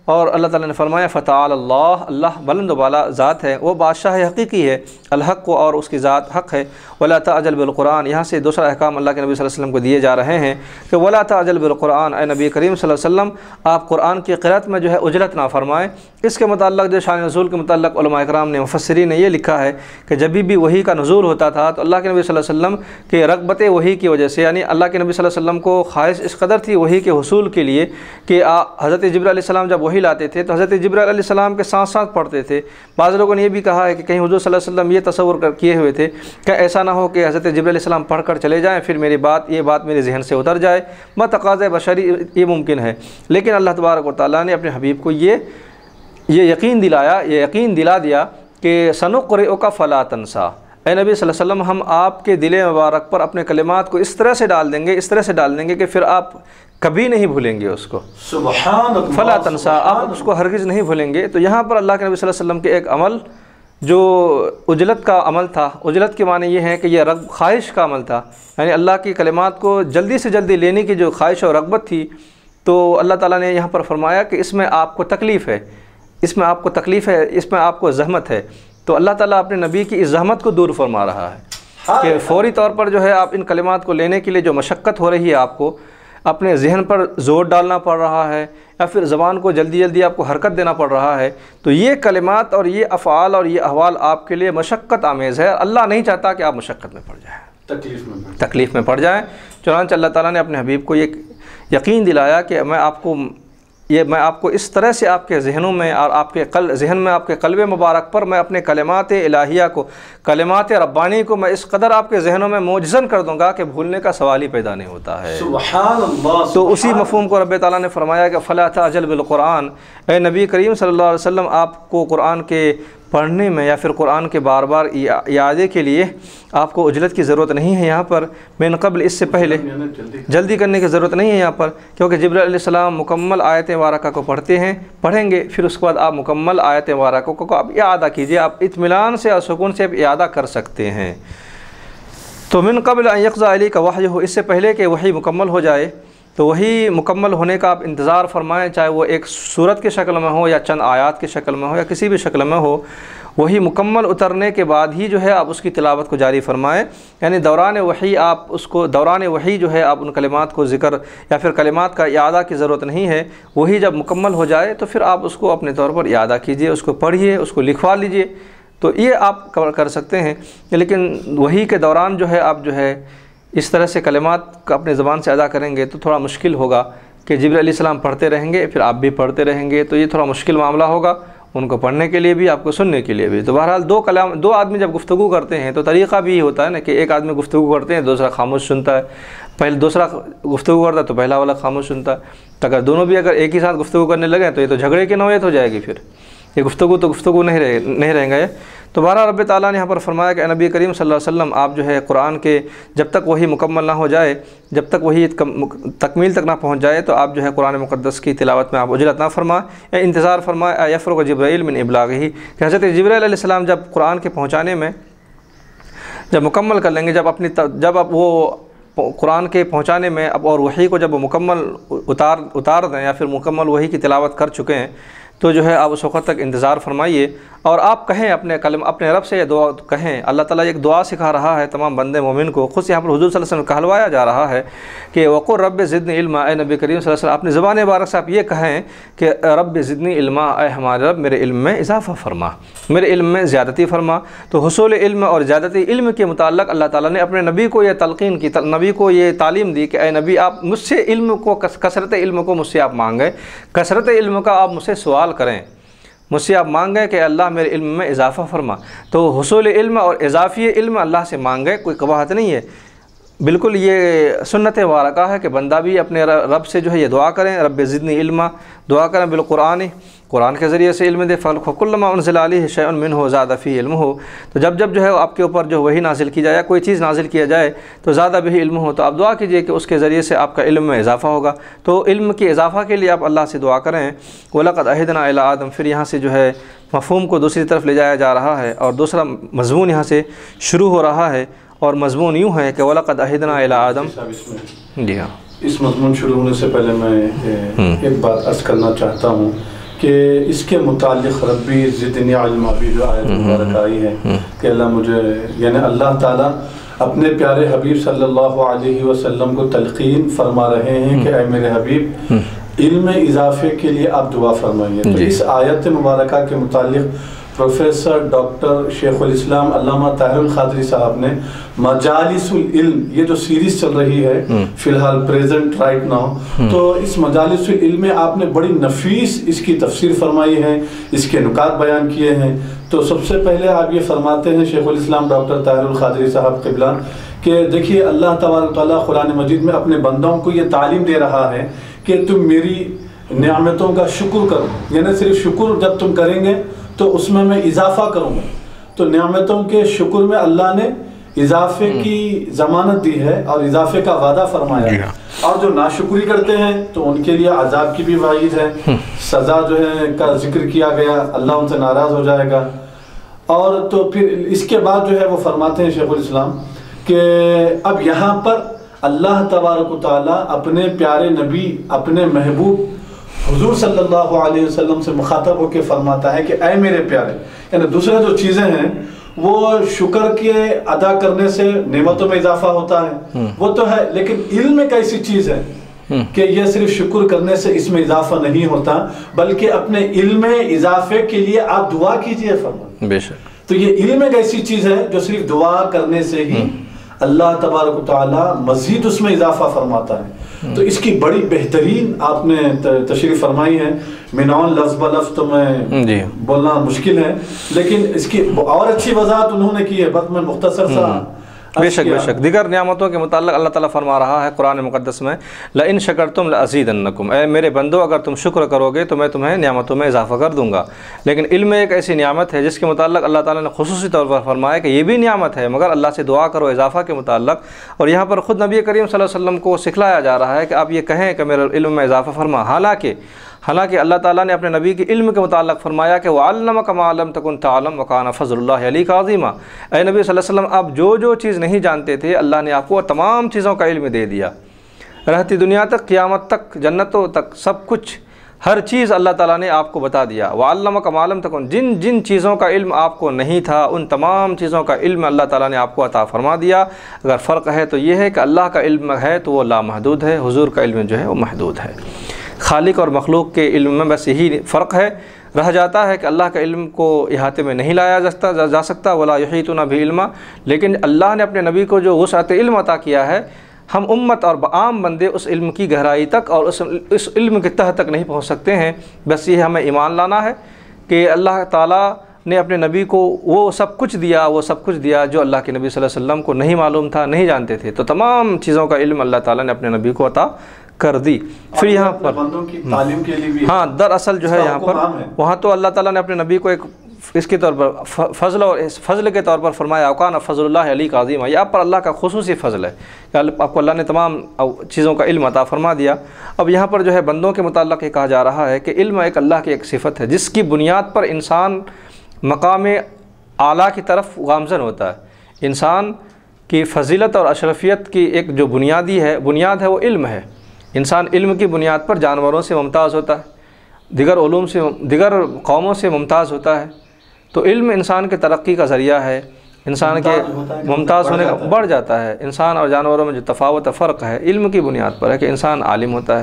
اور اللہ تعالیٰ نے فرمایا فتعال اللہ، اللہ بلند و بالا ذات ہے، وہ بادشاہ حقیقی ہے، الحق کو اور اس کی ذات حق ہے۔ ولا تعجل بالقرآن، یہاں سے دوسرا احکام اللہ کے نبی صلی اللہ علیہ وسلم کو دیے جا رہے ہیں کہ ولا تعجل بالقرآن، اے نبی کریم صلی اللہ علیہ وسلم آپ قرآن کی قرأت میں جو ہے عجلت نہ فرمائیں۔ اس کے متعلق جو شان نزول کے متعلق علماء کرام نے مفسرین نے یہ لکھا ہے کہ جب بھی وحی کا نزول ہوتا تھا تو اللہ کے نبی صلی اللہ علیہ وسلم کے رغبت وحی کی وجہ سے، یعنی اللہ کے نبی صلی اللہ علیہ وسلم کو خواہش اس قدر تھی وحی کے حصول کے لیے کہ حضرت جبرائیل علیہ السلام جب وحی لاتے تھے تو حضرت جبرائیل علیہ السلام کے ساتھ ساتھ پڑھتے تھے۔ بعض لوگوں نے یہ بھی کہا ہے کہ کہیں حضور صلی اللہ علیہ وسلم یہ تصور کر کیے ہوئے تھے کہ ایسا نہ ہو کہ حضرت جبرائیل علیہ السلام پڑھ کر چلے جائیں پھر میری بات یہ بات میرے ذہن سے اتر جائے، بتقاضۂ بشری یہ ممکن ہے، لیکن اللہ تبارک و تعالیٰ نے اپنے حبیب کو یہ یہ یقین دلایا، یہ یقین دلا دیا کہ سنقرئک فلا تنسیٰ، اے نبی صلی اللہ علیہ وسلم ہم آپ کے دل مبارک پر اپنے کلمات کو اس طرح سے ڈال دیں گے اس طرح سے ڈال دیں گے کہ پھر آپ کبھی نہیں بھولیں گے اس کو، سبحان اللہ، فلا تنسیٰ، آپ اس کو ہرگز نہیں بھولیں گے۔ تو یہاں پر اللہ کے نبی صلی اللہ علیہ وسلم کے ایک عمل جو عجلت کا عمل تھا، عجلت کے معنی یہ ہے کہ یہ رغب خواہش کا عمل تھا، یعنی اللہ کی کلمات کو جلدی سے جلدی لینے کی جو خواہش اور رغبت تھی، تو اللہ تعالیٰ نے یہاں پر فرمایا کہ اس میں آپ کو تکلیف ہے، اس میں آپ کو تکلیف ہے، اس میں آپ کو زحمت ہے، تو اللہ تعالیٰ اپنے نبی کی اس زحمت کو دور فرما رہا ہے کہ فوری طور پر جو ہے آپ ان کلمات کو لینے کے لیے جو مشقت ہو رہی ہے، آپ کو اپنے ذہن پر زور ڈالنا پڑ رہا ہے یا پھر زبان کو جلدی جلدی آپ کو حرکت دینا پڑ رہا ہے، تو یہ کلمات اور یہ افعال اور یہ احوال آپ کے لیے مشقت آمیز ہے۔ اللہ نہیں چاہتا کہ آپ مشقت میں پڑ جائیں، تکلیف میں تکلیف میں پڑ جائیں۔ چنانچہ اللہ تعالیٰ نے اپنے حبیب کو یہ یقین دلایا کہ میں آپ کو یہ میں آپ کو اس طرح سے آپ کے ذہنوں میں اور آپ کے قلب ذہن میں آپ کے قلب مبارک پر میں اپنے کلمات الہیہ کو، کلمات ربانی کو میں اس قدر آپ کے ذہنوں میں موجزن کر دوں گا کہ بھولنے کا سوال ہی پیدا نہیں ہوتا ہے۔ سبحان اللہ، تو اسی مفہوم کو رب تعالیٰ نے فرمایا کہ فلا تعجل بالقرآن، اے نبی کریم صلی اللہ علیہ وسلم آپ کو قرآن کے پڑھنے میں یا پھر قرآن کے بار بار اعادے کے لیے آپ کو عجلت کی ضرورت نہیں ہے۔ یہاں پر من قبل، اس سے پہلے جلدی کرنے کی ضرورت نہیں ہے یہاں پر، کیونکہ جبرائیل علیہ السلام مکمل آیت مبارکہ کو پڑھتے ہیں پڑھیں گے، پھر اس کے بعد آپ مکمل آیت مبارکہ کو آپ اعادہ کیجئے، آپ اطمینان سے اور سکون سے اعادہ کر سکتے ہیں۔ تو من قبل ان یقضی الیک وحیہ، اس سے پہلے کہ وحی مکمل ہو جائے، تو وہی مکمل ہونے کا آپ انتظار فرمائیں، چاہے وہ ایک سورت کی شکل میں ہو یا چند آیات کی شکل میں ہو یا کسی بھی شکل میں ہو، وہی مکمل اترنے کے بعد ہی جو ہے آپ اس کی تلاوت کو جاری فرمائیں، یعنی دوران وحی آپ اس کو دوران وحی جو ہے آپ ان کلمات کو ذکر یا پھر کلمات کا اعادہ کی ضرورت نہیں ہے، وہی جب مکمل ہو جائے تو پھر آپ اس کو اپنے طور پر اعادہ کیجئے، اس کو پڑھیے، اس کو لکھوا لیجئے، تو یہ آپ کر سکتے ہیں۔ لیکن وحی کے دوران جو ہے آپ جو ہے اس طرح سے کلمات کا اپنے زبان سے ادا کریں گے تو تھوڑا مشکل ہوگا کہ جبرائیل علیہ السلام پڑھتے رہیں گے پھر آپ بھی پڑھتے رہیں گے، تو یہ تھوڑا مشکل معاملہ ہوگا ان کو پڑھنے کے لیے بھی، آپ کو سننے کے لیے بھی۔ تو بہرحال دو کلام دو آدمی جب گفتگو کرتے ہیں تو طریقہ بھی ہوتا ہے نا کہ ایک آدمی گفتگو کرتے ہیں دوسرا خاموش سنتا ہے، پہلے دوسرا گفتگو کرتا ہے تو پہلا والا خاموش سنتا ہے، تو اگر دونوں بھی اگر ایک ہی ساتھ گفتگو کرنے لگیں تو یہ تو جھگڑے کی نوعیت ہو جائے گی، پھر یہ گفتگو تو گفتگو نہیں رہے نہیں رہیں گے۔ تو بہرحال رب تعالیٰ نے یہاں پر فرمایا کہ نبی کریم صلی اللہ علیہ وسلم آپ جو ہے قرآن کے جب تک وہی مکمل نہ ہو جائے، جب تک وہی تکمیل تک نہ پہنچ جائے، تو آپ جو ہے قرآن مقدس کی تلاوت میں آپ عجلت نہ فرمائیں یا انتظار فرمائیں یفرغ جبرائیل من ابلاغہ، کہ حضرت جبرائیل علیہ السلام جب قرآن کے پہنچانے میں جب مکمل کر لیں گے، جب اپنی جب آپ وہ قرآن کے پہنچانے میں اب اور وحی کو جب وہ مکمل اتار اتار دیں یا پھر مکمل وحی کی تلاوت کر چکے ہیں، تو جو ہے آپ اس وقت تک انتظار فرمائیے اور آپ کہیں اپنے کلم اپنے رب سے یہ دعا کہیں۔ اللہ تعالیٰ ایک دعا سکھا رہا ہے تمام بندے مومن کو، خود یہاں پر حضور صلی اللہ علیہ وسلم کہلوایا جا رہا ہے کہ وقل رب زدنی علما، اے نبی کریم صلی اللہ علیہ وسلم اپنی زبان مبارک سے آپ یہ کہیں کہ رب زدنی علما، اے ہمارے رب میرے علم میں اضافہ فرما، میرے علم میں زیادتی فرما۔ تو حصول علم اور زیادتی علم کے متعلق اللہ تعالیٰ نے اپنے نبی کو یہ تلقین کی، نبی کو یہ تعلیم دی کہ اے نبی آپ مجھ سے علم کو کثرت علم کو مجھ سے آپ مانگیں، کثرت علم کا آپ مجھ سے سوال کریں، مجھ سے آپ مانگیں کہ اللہ میرے علم میں اضافہ فرما۔ تو حصول علم اور اضافی علم اللہ سے مانگے، کوئی قباحت نہیں ہے، بالکل یہ سنت مبارکہ ہے کہ بندہ بھی اپنے رب سے جو ہے یہ دعا کریں، رب زدنی علما، دعا کریں بالقرآن، قرآن کے ذریعے سے علم دے، فَكُلَّمَا أُنزِلَ عَلَيْهِ شَيْءٌ مِّنْهُ زَادَ فِيهِ عِلْمُهُ، تو جب جب جو ہے آپ کے اوپر جو وہی نازل کی جائے، کوئی چیز نازل کیا جائے تو زیادہ بھی علم ہو، تو آپ دعا کیجئے کہ اس کے ذریعے سے آپ کا علم میں اضافہ ہوگا۔ تو علم کے اضافہ کے لیے آپ اللہ سے دعا کریں۔ وَلَقَدْ عَهِدْنَا إِلَىٰ آدَمَ، پھر یہاں سے جو ہے مفہوم کو دوسری طرف لے جایا جا رہا ہے اور دوسرا مضمون یہاں سے شروع ہو رہا ہے، اور مضمون یوں ہے کہ وَلَقَدْ عَهِدْنَا إِلَىٰ آدَمَ۔ جی ہاں، اس مضمون شروع ہونے سے پہلے میں ایک بات عرض کرنا چاہتا ہوں کہ اس کے متعلق ربی زدنی علما بھی جو آیت مبارک آئی ہے کہ اللہ مجھے، یعنی اللہ تعالیٰ اپنے پیارے حبیب صلی اللہ علیہ وسلم کو تلقین فرما رہے ہیں کہ اے میرے حبیب علم اضافے کے لیے آپ دعا فرمائیے۔ تو اس آیت مبارکہ کے متعلق پروفیسر ڈاکٹر شیخ الاسلام علامہ طاہر القادری صاحب نے مجالس العلم، یہ جو سیریز چل رہی ہے فی الحال پریزنٹ رائٹ ناؤ، تو اس مجالس العلم میں آپ نے بڑی نفیس اس کی تفسیر فرمائی ہے، اس کے نکات بیان کیے ہیں۔ تو سب سے پہلے آپ یہ فرماتے ہیں شیخ الاسلام ڈاکٹر طاہر القادری صاحب قبلہ کہ دیکھیے اللہ تبارک تعالیٰ قرآن مجید میں اپنے بندوں کو یہ تعلیم دے رہا ہے کہ تم میری نعمتوں کا شکر کرو، یعنی صرف شکر جب تم کریں گے تو اس میں میں اضافہ کروں گا۔ تو نعمتوں کے شکر میں اللہ نے اضافے کی ضمانت دی ہے اور اضافے کا وعدہ فرمایا ہے، اور جو ناشکری کرتے ہیں تو ان کے لیے عذاب کی بھی وعید ہے، سزا جو ہے کا ذکر کیا گیا، اللہ ان سے ناراض ہو جائے گا۔ اور تو پھر اس کے بعد جو ہے وہ فرماتے ہیں شیخ الاسلام کہ اب یہاں پر اللہ تبارک و تعالیٰ اپنے پیارے نبی، اپنے محبوب حضور صلی اللہ علیہ وسلم سے مخاطب ہو کے فرماتا ہے کہ اے میرے پیارے، یعنی دوسرے جو چیزیں ہیں وہ شکر کے ادا کرنے سے نعمتوں میں اضافہ ہوتا ہے، وہ تو ہے، لیکن علم ایک ایسی چیز ہے کہ یہ صرف شکر کرنے سے اس میں اضافہ نہیں ہوتا، بلکہ اپنے علم اضافے کے لیے آپ دعا کیجئے فرماتے ہیں۔ بے شک۔ تو یہ علم ایک ایسی چیز ہے جو صرف دعا کرنے سے ہی اللہ تبارک و تعالیٰ مزید اس میں اضافہ فرماتا ہے۔ تو اس کی بڑی بہترین آپ نے تشریح فرمائی ہے، منعون لفظ بلفظ تو میں جی بولنا مشکل ہے، لیکن اس کی اور اچھی وضاحت انہوں نے کی ہے، بس میں مختصر سا بے شک بے شک۔ دیگر نعمتوں کے متعلق اللہ تعالیٰ فرما رہا ہے قرآن مقدس میں لئن شکرتم لازیدنکم، اے میرے بندو اگر تم شکر کرو گے تو میں تمہیں نعمتوں میں اضافہ کر دوں گا۔ لیکن علم ایک ایسی نعمت ہے جس کے متعلق اللہ تعالیٰ نے خصوصی طور پر فرمایا کہ یہ بھی نعمت ہے، مگر اللہ سے دعا کرو اضافہ کے متعلق۔ اور یہاں پر خود نبی کریم صلی اللہ علیہ وسلم کو سکھلایا جا رہا ہے کہ آپ یہ کہیں کہ میرے علم میں اضافہ فرما، حالانکہ حالانکہ اللہ تعالیٰ نے اپنے نبی کے علم کے متعلق فرمایا کہ وَعَلَّمَكَ مَا لَمْ تَكُنْ تَعْلَمْ وَكَانَ فَضْلُ اللَّهِ عَلَيْكَ عَظِيمًا، اے نبی صلی اللہ علیہ وسلم آپ جو جو چیز نہیں جانتے تھے اللہ نے آپ کو تمام چیزوں کا علم دے دیا، رہتی دنیا تک، قیامت تک، جنتوں تک، سب کچھ، ہر چیز اللہ تعالیٰ نے آپ کو بتا دیا۔ وَعَلَّمَكَ مَا لَمْ تَكُنْ، جن جن چیزوں کا علم آپ کو نہیں تھا ان تمام چیزوں کا علم اللہ تعالیٰ نے آپ کو عطا فرما دیا۔ اگر فرق ہے تو یہ ہے کہ اللہ کا علم ہے تو وہ لامحدود ہے، حضور کا علم جو ہے وہ محدود ہے۔ خالق اور مخلوق کے علم میں بس یہی فرق ہے، رہ جاتا ہے کہ اللہ کا علم کو احاطے میں نہیں لایا جا سکتا، ولا یحیطون بہ علما، لیکن اللہ نے اپنے نبی کو جو وسعت علم عطا کیا ہے، ہم امت اور عام بندے اس علم کی گہرائی تک اور اس اس علم کے تہ تک نہیں پہنچ سکتے ہیں۔ بس یہ ہمیں ایمان لانا ہے کہ اللہ تعالیٰ نے اپنے نبی کو وہ سب کچھ دیا، وہ سب کچھ دیا جو اللہ کے نبی صلی اللہ علیہ وسلم کو نہیں معلوم تھا، نہیں جانتے تھے، تو تمام چیزوں کا علم اللہ تعالیٰ نے اپنے نبی کو عطا کر دی۔ پھر یہاں پر بندوں کی تعلیم کے لیے بھی ہاں دراصل جو ہے یہاں پر وہاں تو اللہ تعالیٰ نے اپنے نبی کو ایک اس کے طور پر فضل اور فضل کے طور پر فرمایا وَكَانَ فَضْلُ اللَّهِ عَلَيْكَ عَظِيمًا، یہ آپ پر اللہ کا خصوصی فضل ہے کہ آپ کو اللہ نے تمام چیزوں کا علم عطا فرما دیا۔ اب یہاں پر جو ہے بندوں کے متعلق یہ کہا جا رہا ہے کہ علم ایک اللہ کی ایک صفت ہے جس کی بنیاد پر انسان مقام اعلیٰ کی طرف گامزن ہوتا ہے۔ انسان کی فضیلت اور اشرفیت کی ایک جو بنیادی ہے بنیاد ہے وہ علم ہے۔ انسان علم کی بنیاد پر جانوروں سے ممتاز ہوتا ہے، دیگر علوم سے دیگر قوموں سے ممتاز ہوتا ہے۔ تو علم انسان کے ترقی کا ذریعہ ہے، انسان کے ممتاز ہونے کا بڑھ جاتا ہے۔ انسان اور جانوروں میں جو تفاوت فرق ہے علم کی بنیاد پر ہے کہ انسان عالم ہوتا ہے۔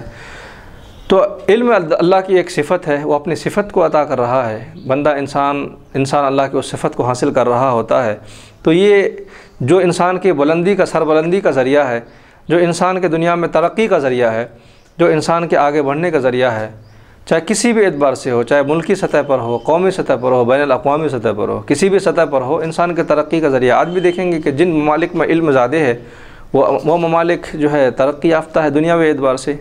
تو علم اللہ کی ایک صفت ہے، وہ اپنی صفت کو عطا کر رہا ہے، بندہ انسان انسان اللہ کی اس صفت کو حاصل کر رہا ہوتا ہے۔ تو یہ جو انسان کی بلندی کا سربلندی کا ذریعہ ہے، جو انسان کے دنیا میں ترقی کا ذریعہ ہے، جو انسان کے آگے بڑھنے کا ذریعہ ہے، چاہے کسی بھی اعتبار سے ہو، چاہے ملکی سطح پر ہو، قومی سطح پر ہو، بین الاقوامی سطح پر ہو، کسی بھی سطح پر ہو، انسان کے ترقی کا ذریعہ۔ آج بھی دیکھیں گے کہ جن ممالک میں علم زیادہ ہے وہ وہ ممالک جو ہے ترقی یافتہ ہے دنیاوی اعتبار سے،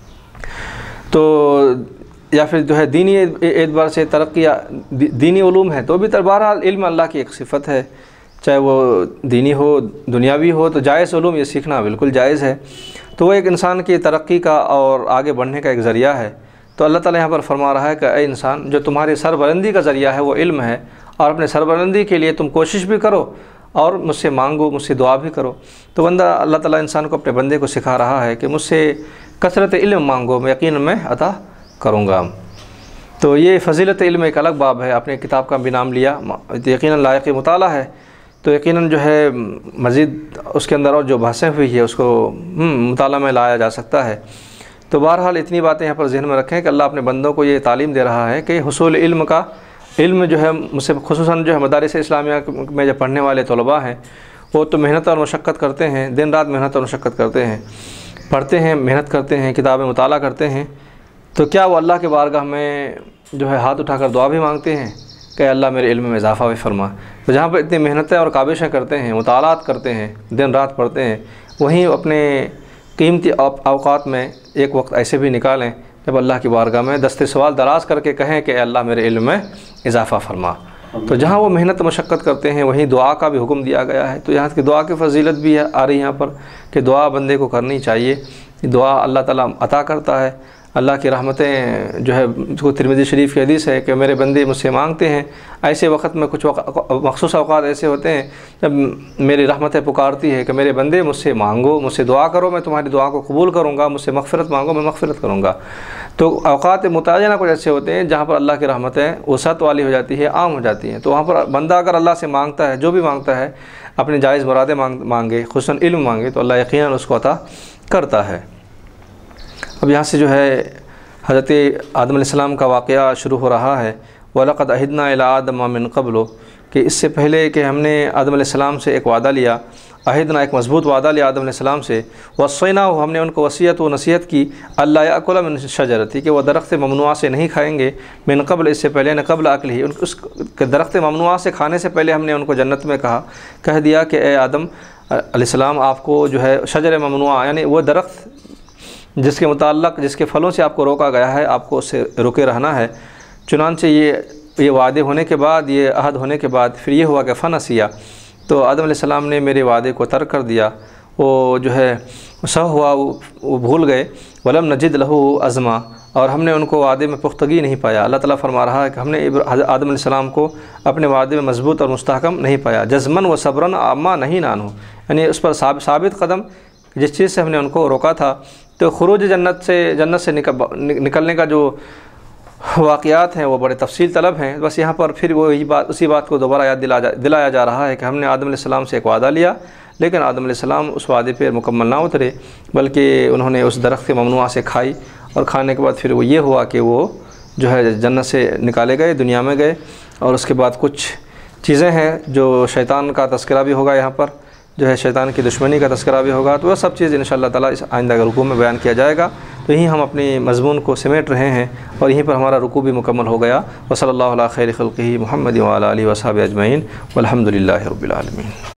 تو یا پھر جو ہے دینی اعتبار سے ترقی دینی علوم ہے تو بھی بہرحال علم اللہ کی ایک صفت ہے، چاہے وہ دینی ہو دنیاوی ہو، تو جائز علوم یہ سیکھنا بالکل جائز ہے۔ تو وہ ایک انسان کی ترقی کا اور آگے بڑھنے کا ایک ذریعہ ہے۔ تو اللہ تعالیٰ یہاں پر فرما رہا ہے کہ اے انسان جو تمہاری سربلندی کا ذریعہ ہے وہ علم ہے، اور اپنے سربلندی کے لیے تم کوشش بھی کرو اور مجھ سے مانگو، مجھ سے دعا بھی کرو۔ تو بندہ اللہ تعالیٰ انسان کو اپنے بندے کو سکھا رہا ہے کہ مجھ سے کثرت علم مانگو، میں یقیناً میں عطا کروں گا۔ تو یہ فضیلت علم ایک الگ باب ہے، اپنے کتاب کا بھی نام لیا، یقیناً لائق مطالعہ ہے، تو یقیناً جو ہے مزید اس کے اندر اور جو بحثیں ہوئی ہے اس کو مطالعہ میں لایا جا سکتا ہے۔ تو بہرحال اتنی باتیں یہاں پر ذہن میں رکھیں کہ اللہ اپنے بندوں کو یہ تعلیم دے رہا ہے کہ حصول علم کا علم جو ہے مجھ سے خصوصاً جو ہے مدارس اسلامیہ میں جو پڑھنے والے طلباء ہیں وہ تو محنت اور مشقت کرتے ہیں، دن رات محنت اور مشقت کرتے ہیں، پڑھتے ہیں، محنت کرتے ہیں، کتابیں مطالعہ کرتے ہیں، تو کیا وہ اللہ کے بارگاہ میں جو ہے ہاتھ اٹھا کر دعا بھی مانگتے ہیں کہ اللہ میرے علم میں اضافہ بھی فرما؟ تو جہاں پر اتنی محنتیں اور کاوشیں کرتے ہیں، مطالعات کرتے ہیں، دن رات پڑھتے ہیں، وہیں اپنے قیمتی اوقات میں ایک وقت ایسے بھی نکالیں جب اللہ کی بارگاہ میں دست سوال دراز کر کے کہیں کہ اے اللہ میرے علم میں اضافہ فرما۔ تو جہاں وہ محنت مشقت کرتے ہیں وہیں دعا کا بھی حکم دیا گیا ہے، تو یہاں کی دعا کی فضیلت بھی ہے آ رہی یہاں پر کہ دعا بندے کو کرنی چاہیے، دعا اللہ تعالیٰ عطا کرتا ہے، اللہ کی رحمتیں جو ہے جو ترمذی شریف کی حدیث ہے کہ میرے بندے مجھ سے مانگتے ہیں، ایسے وقت میں کچھ مخصوص اوقات ایسے ہوتے ہیں جب میری رحمتیں پکارتی ہے کہ میرے بندے مجھ سے مانگو، مجھ سے دعا کرو، میں تمہاری دعا کو قبول کروں گا، مجھ سے مغفرت مانگو، میں مغفرت کروں گا۔ تو اوقات متعینہ کچھ ایسے ہوتے ہیں جہاں پر اللہ کی رحمتیں وسعت والی ہو جاتی ہے، عام ہو جاتی ہیں، تو وہاں پر بندہ اگر اللہ سے مانگتا ہے، جو بھی مانگتا ہے، اپنی جائز مرادیں مانگے، خصوصاً علم مانگے، تو اللہ یقیناً اس کو عطا کرتا ہے۔ اب یہاں سے جو ہے حضرت آدم علیہ السلام کا واقعہ شروع ہو رہا ہے، وَلَقَدْ عَهِدْنَا إِلَىٰ آدَمَ مِن قَبْلُ، کہ اس سے پہلے کہ ہم نے آدم علیہ السلام سے ایک وعدہ لیا، عہدنا ایک مضبوط وعدہ لیا آدم علیہ السلام سے، وَصَّيْنَاهُ، ہم نے ان کو وصیت و نصیحت کی، اللہ یأکل من الشجرۃ، کہ وہ درخت ممنوعہ سے نہیں کھائیں گے، من قبل، اس سے پہلے، قبل اکلہ، اس درخت ممنوعہ سے کھانے سے پہلے ہم نے ان کو جنت میں کہا کہہ دیا کہ اے آدم علیہ السلام آپ کو جو ہے شجر ممنوعہ یعنی وہ درخت جس کے متعلق جس کے پھلوں سے آپ کو روکا گیا ہے آپ کو اس سے رکے رہنا ہے۔ چنانچہ یہ یہ وعدے ہونے کے بعد، یہ عہد ہونے کے بعد پھر یہ ہوا کہ فنسیا، تو آدم علیہ السلام نے میرے وعدے کو ترک کر دیا، وہ جو ہے سہ ہوا، وہ بھول گئے، ولم نجد لہو عزما، اور ہم نے ان کو وعدے میں پختگی نہیں پایا۔ اللہ تعالیٰ فرما رہا ہے کہ ہم نے آدم علیہ السلام کو اپنے وعدے میں مضبوط اور مستحکم نہیں پایا، جزمن و صبرن عما نہیں نان ہو، یعنی اس پر ثابت قدم جس چیز سے ہم نے ان کو روکا تھا۔ تو خروج جنت سے جنت سے نکلنے کا جو واقعات ہیں وہ بڑے تفصیل طلب ہیں، بس یہاں پر پھر وہی بات اسی بات کو دوبارہ یاد دلا جا دلایا جا رہا ہے کہ ہم نے آدم علیہ السلام سے ایک وعدہ لیا، لیکن آدم علیہ السلام اس وعدے پہ مکمل نہ اترے، بلکہ انہوں نے اس درخت ممنوعہ سے کھائی، اور کھانے کے بعد پھر وہ یہ ہوا کہ وہ جو ہے جنت سے نکالے گئے، دنیا میں گئے، اور اس کے بعد کچھ چیزیں ہیں جو شیطان کا تذکرہ بھی ہوگا، یہاں پر جو ہے شیطان کی دشمنی کا تذکرہ بھی ہوگا، تو وہ سب چیز انشاءاللہ تعالیٰ اس آئندہ کے رکوع میں بیان کیا جائے گا۔ تو یہیں ہم اپنی مضمون کو سمیٹ رہے ہیں اور یہیں پر ہمارا رکوع بھی مکمل ہو گیا۔ وصلی اللہ علی خیر خلقہ محمد وعلی آلہ وصحبہ اجمعین والحمد للہ رب العالمین۔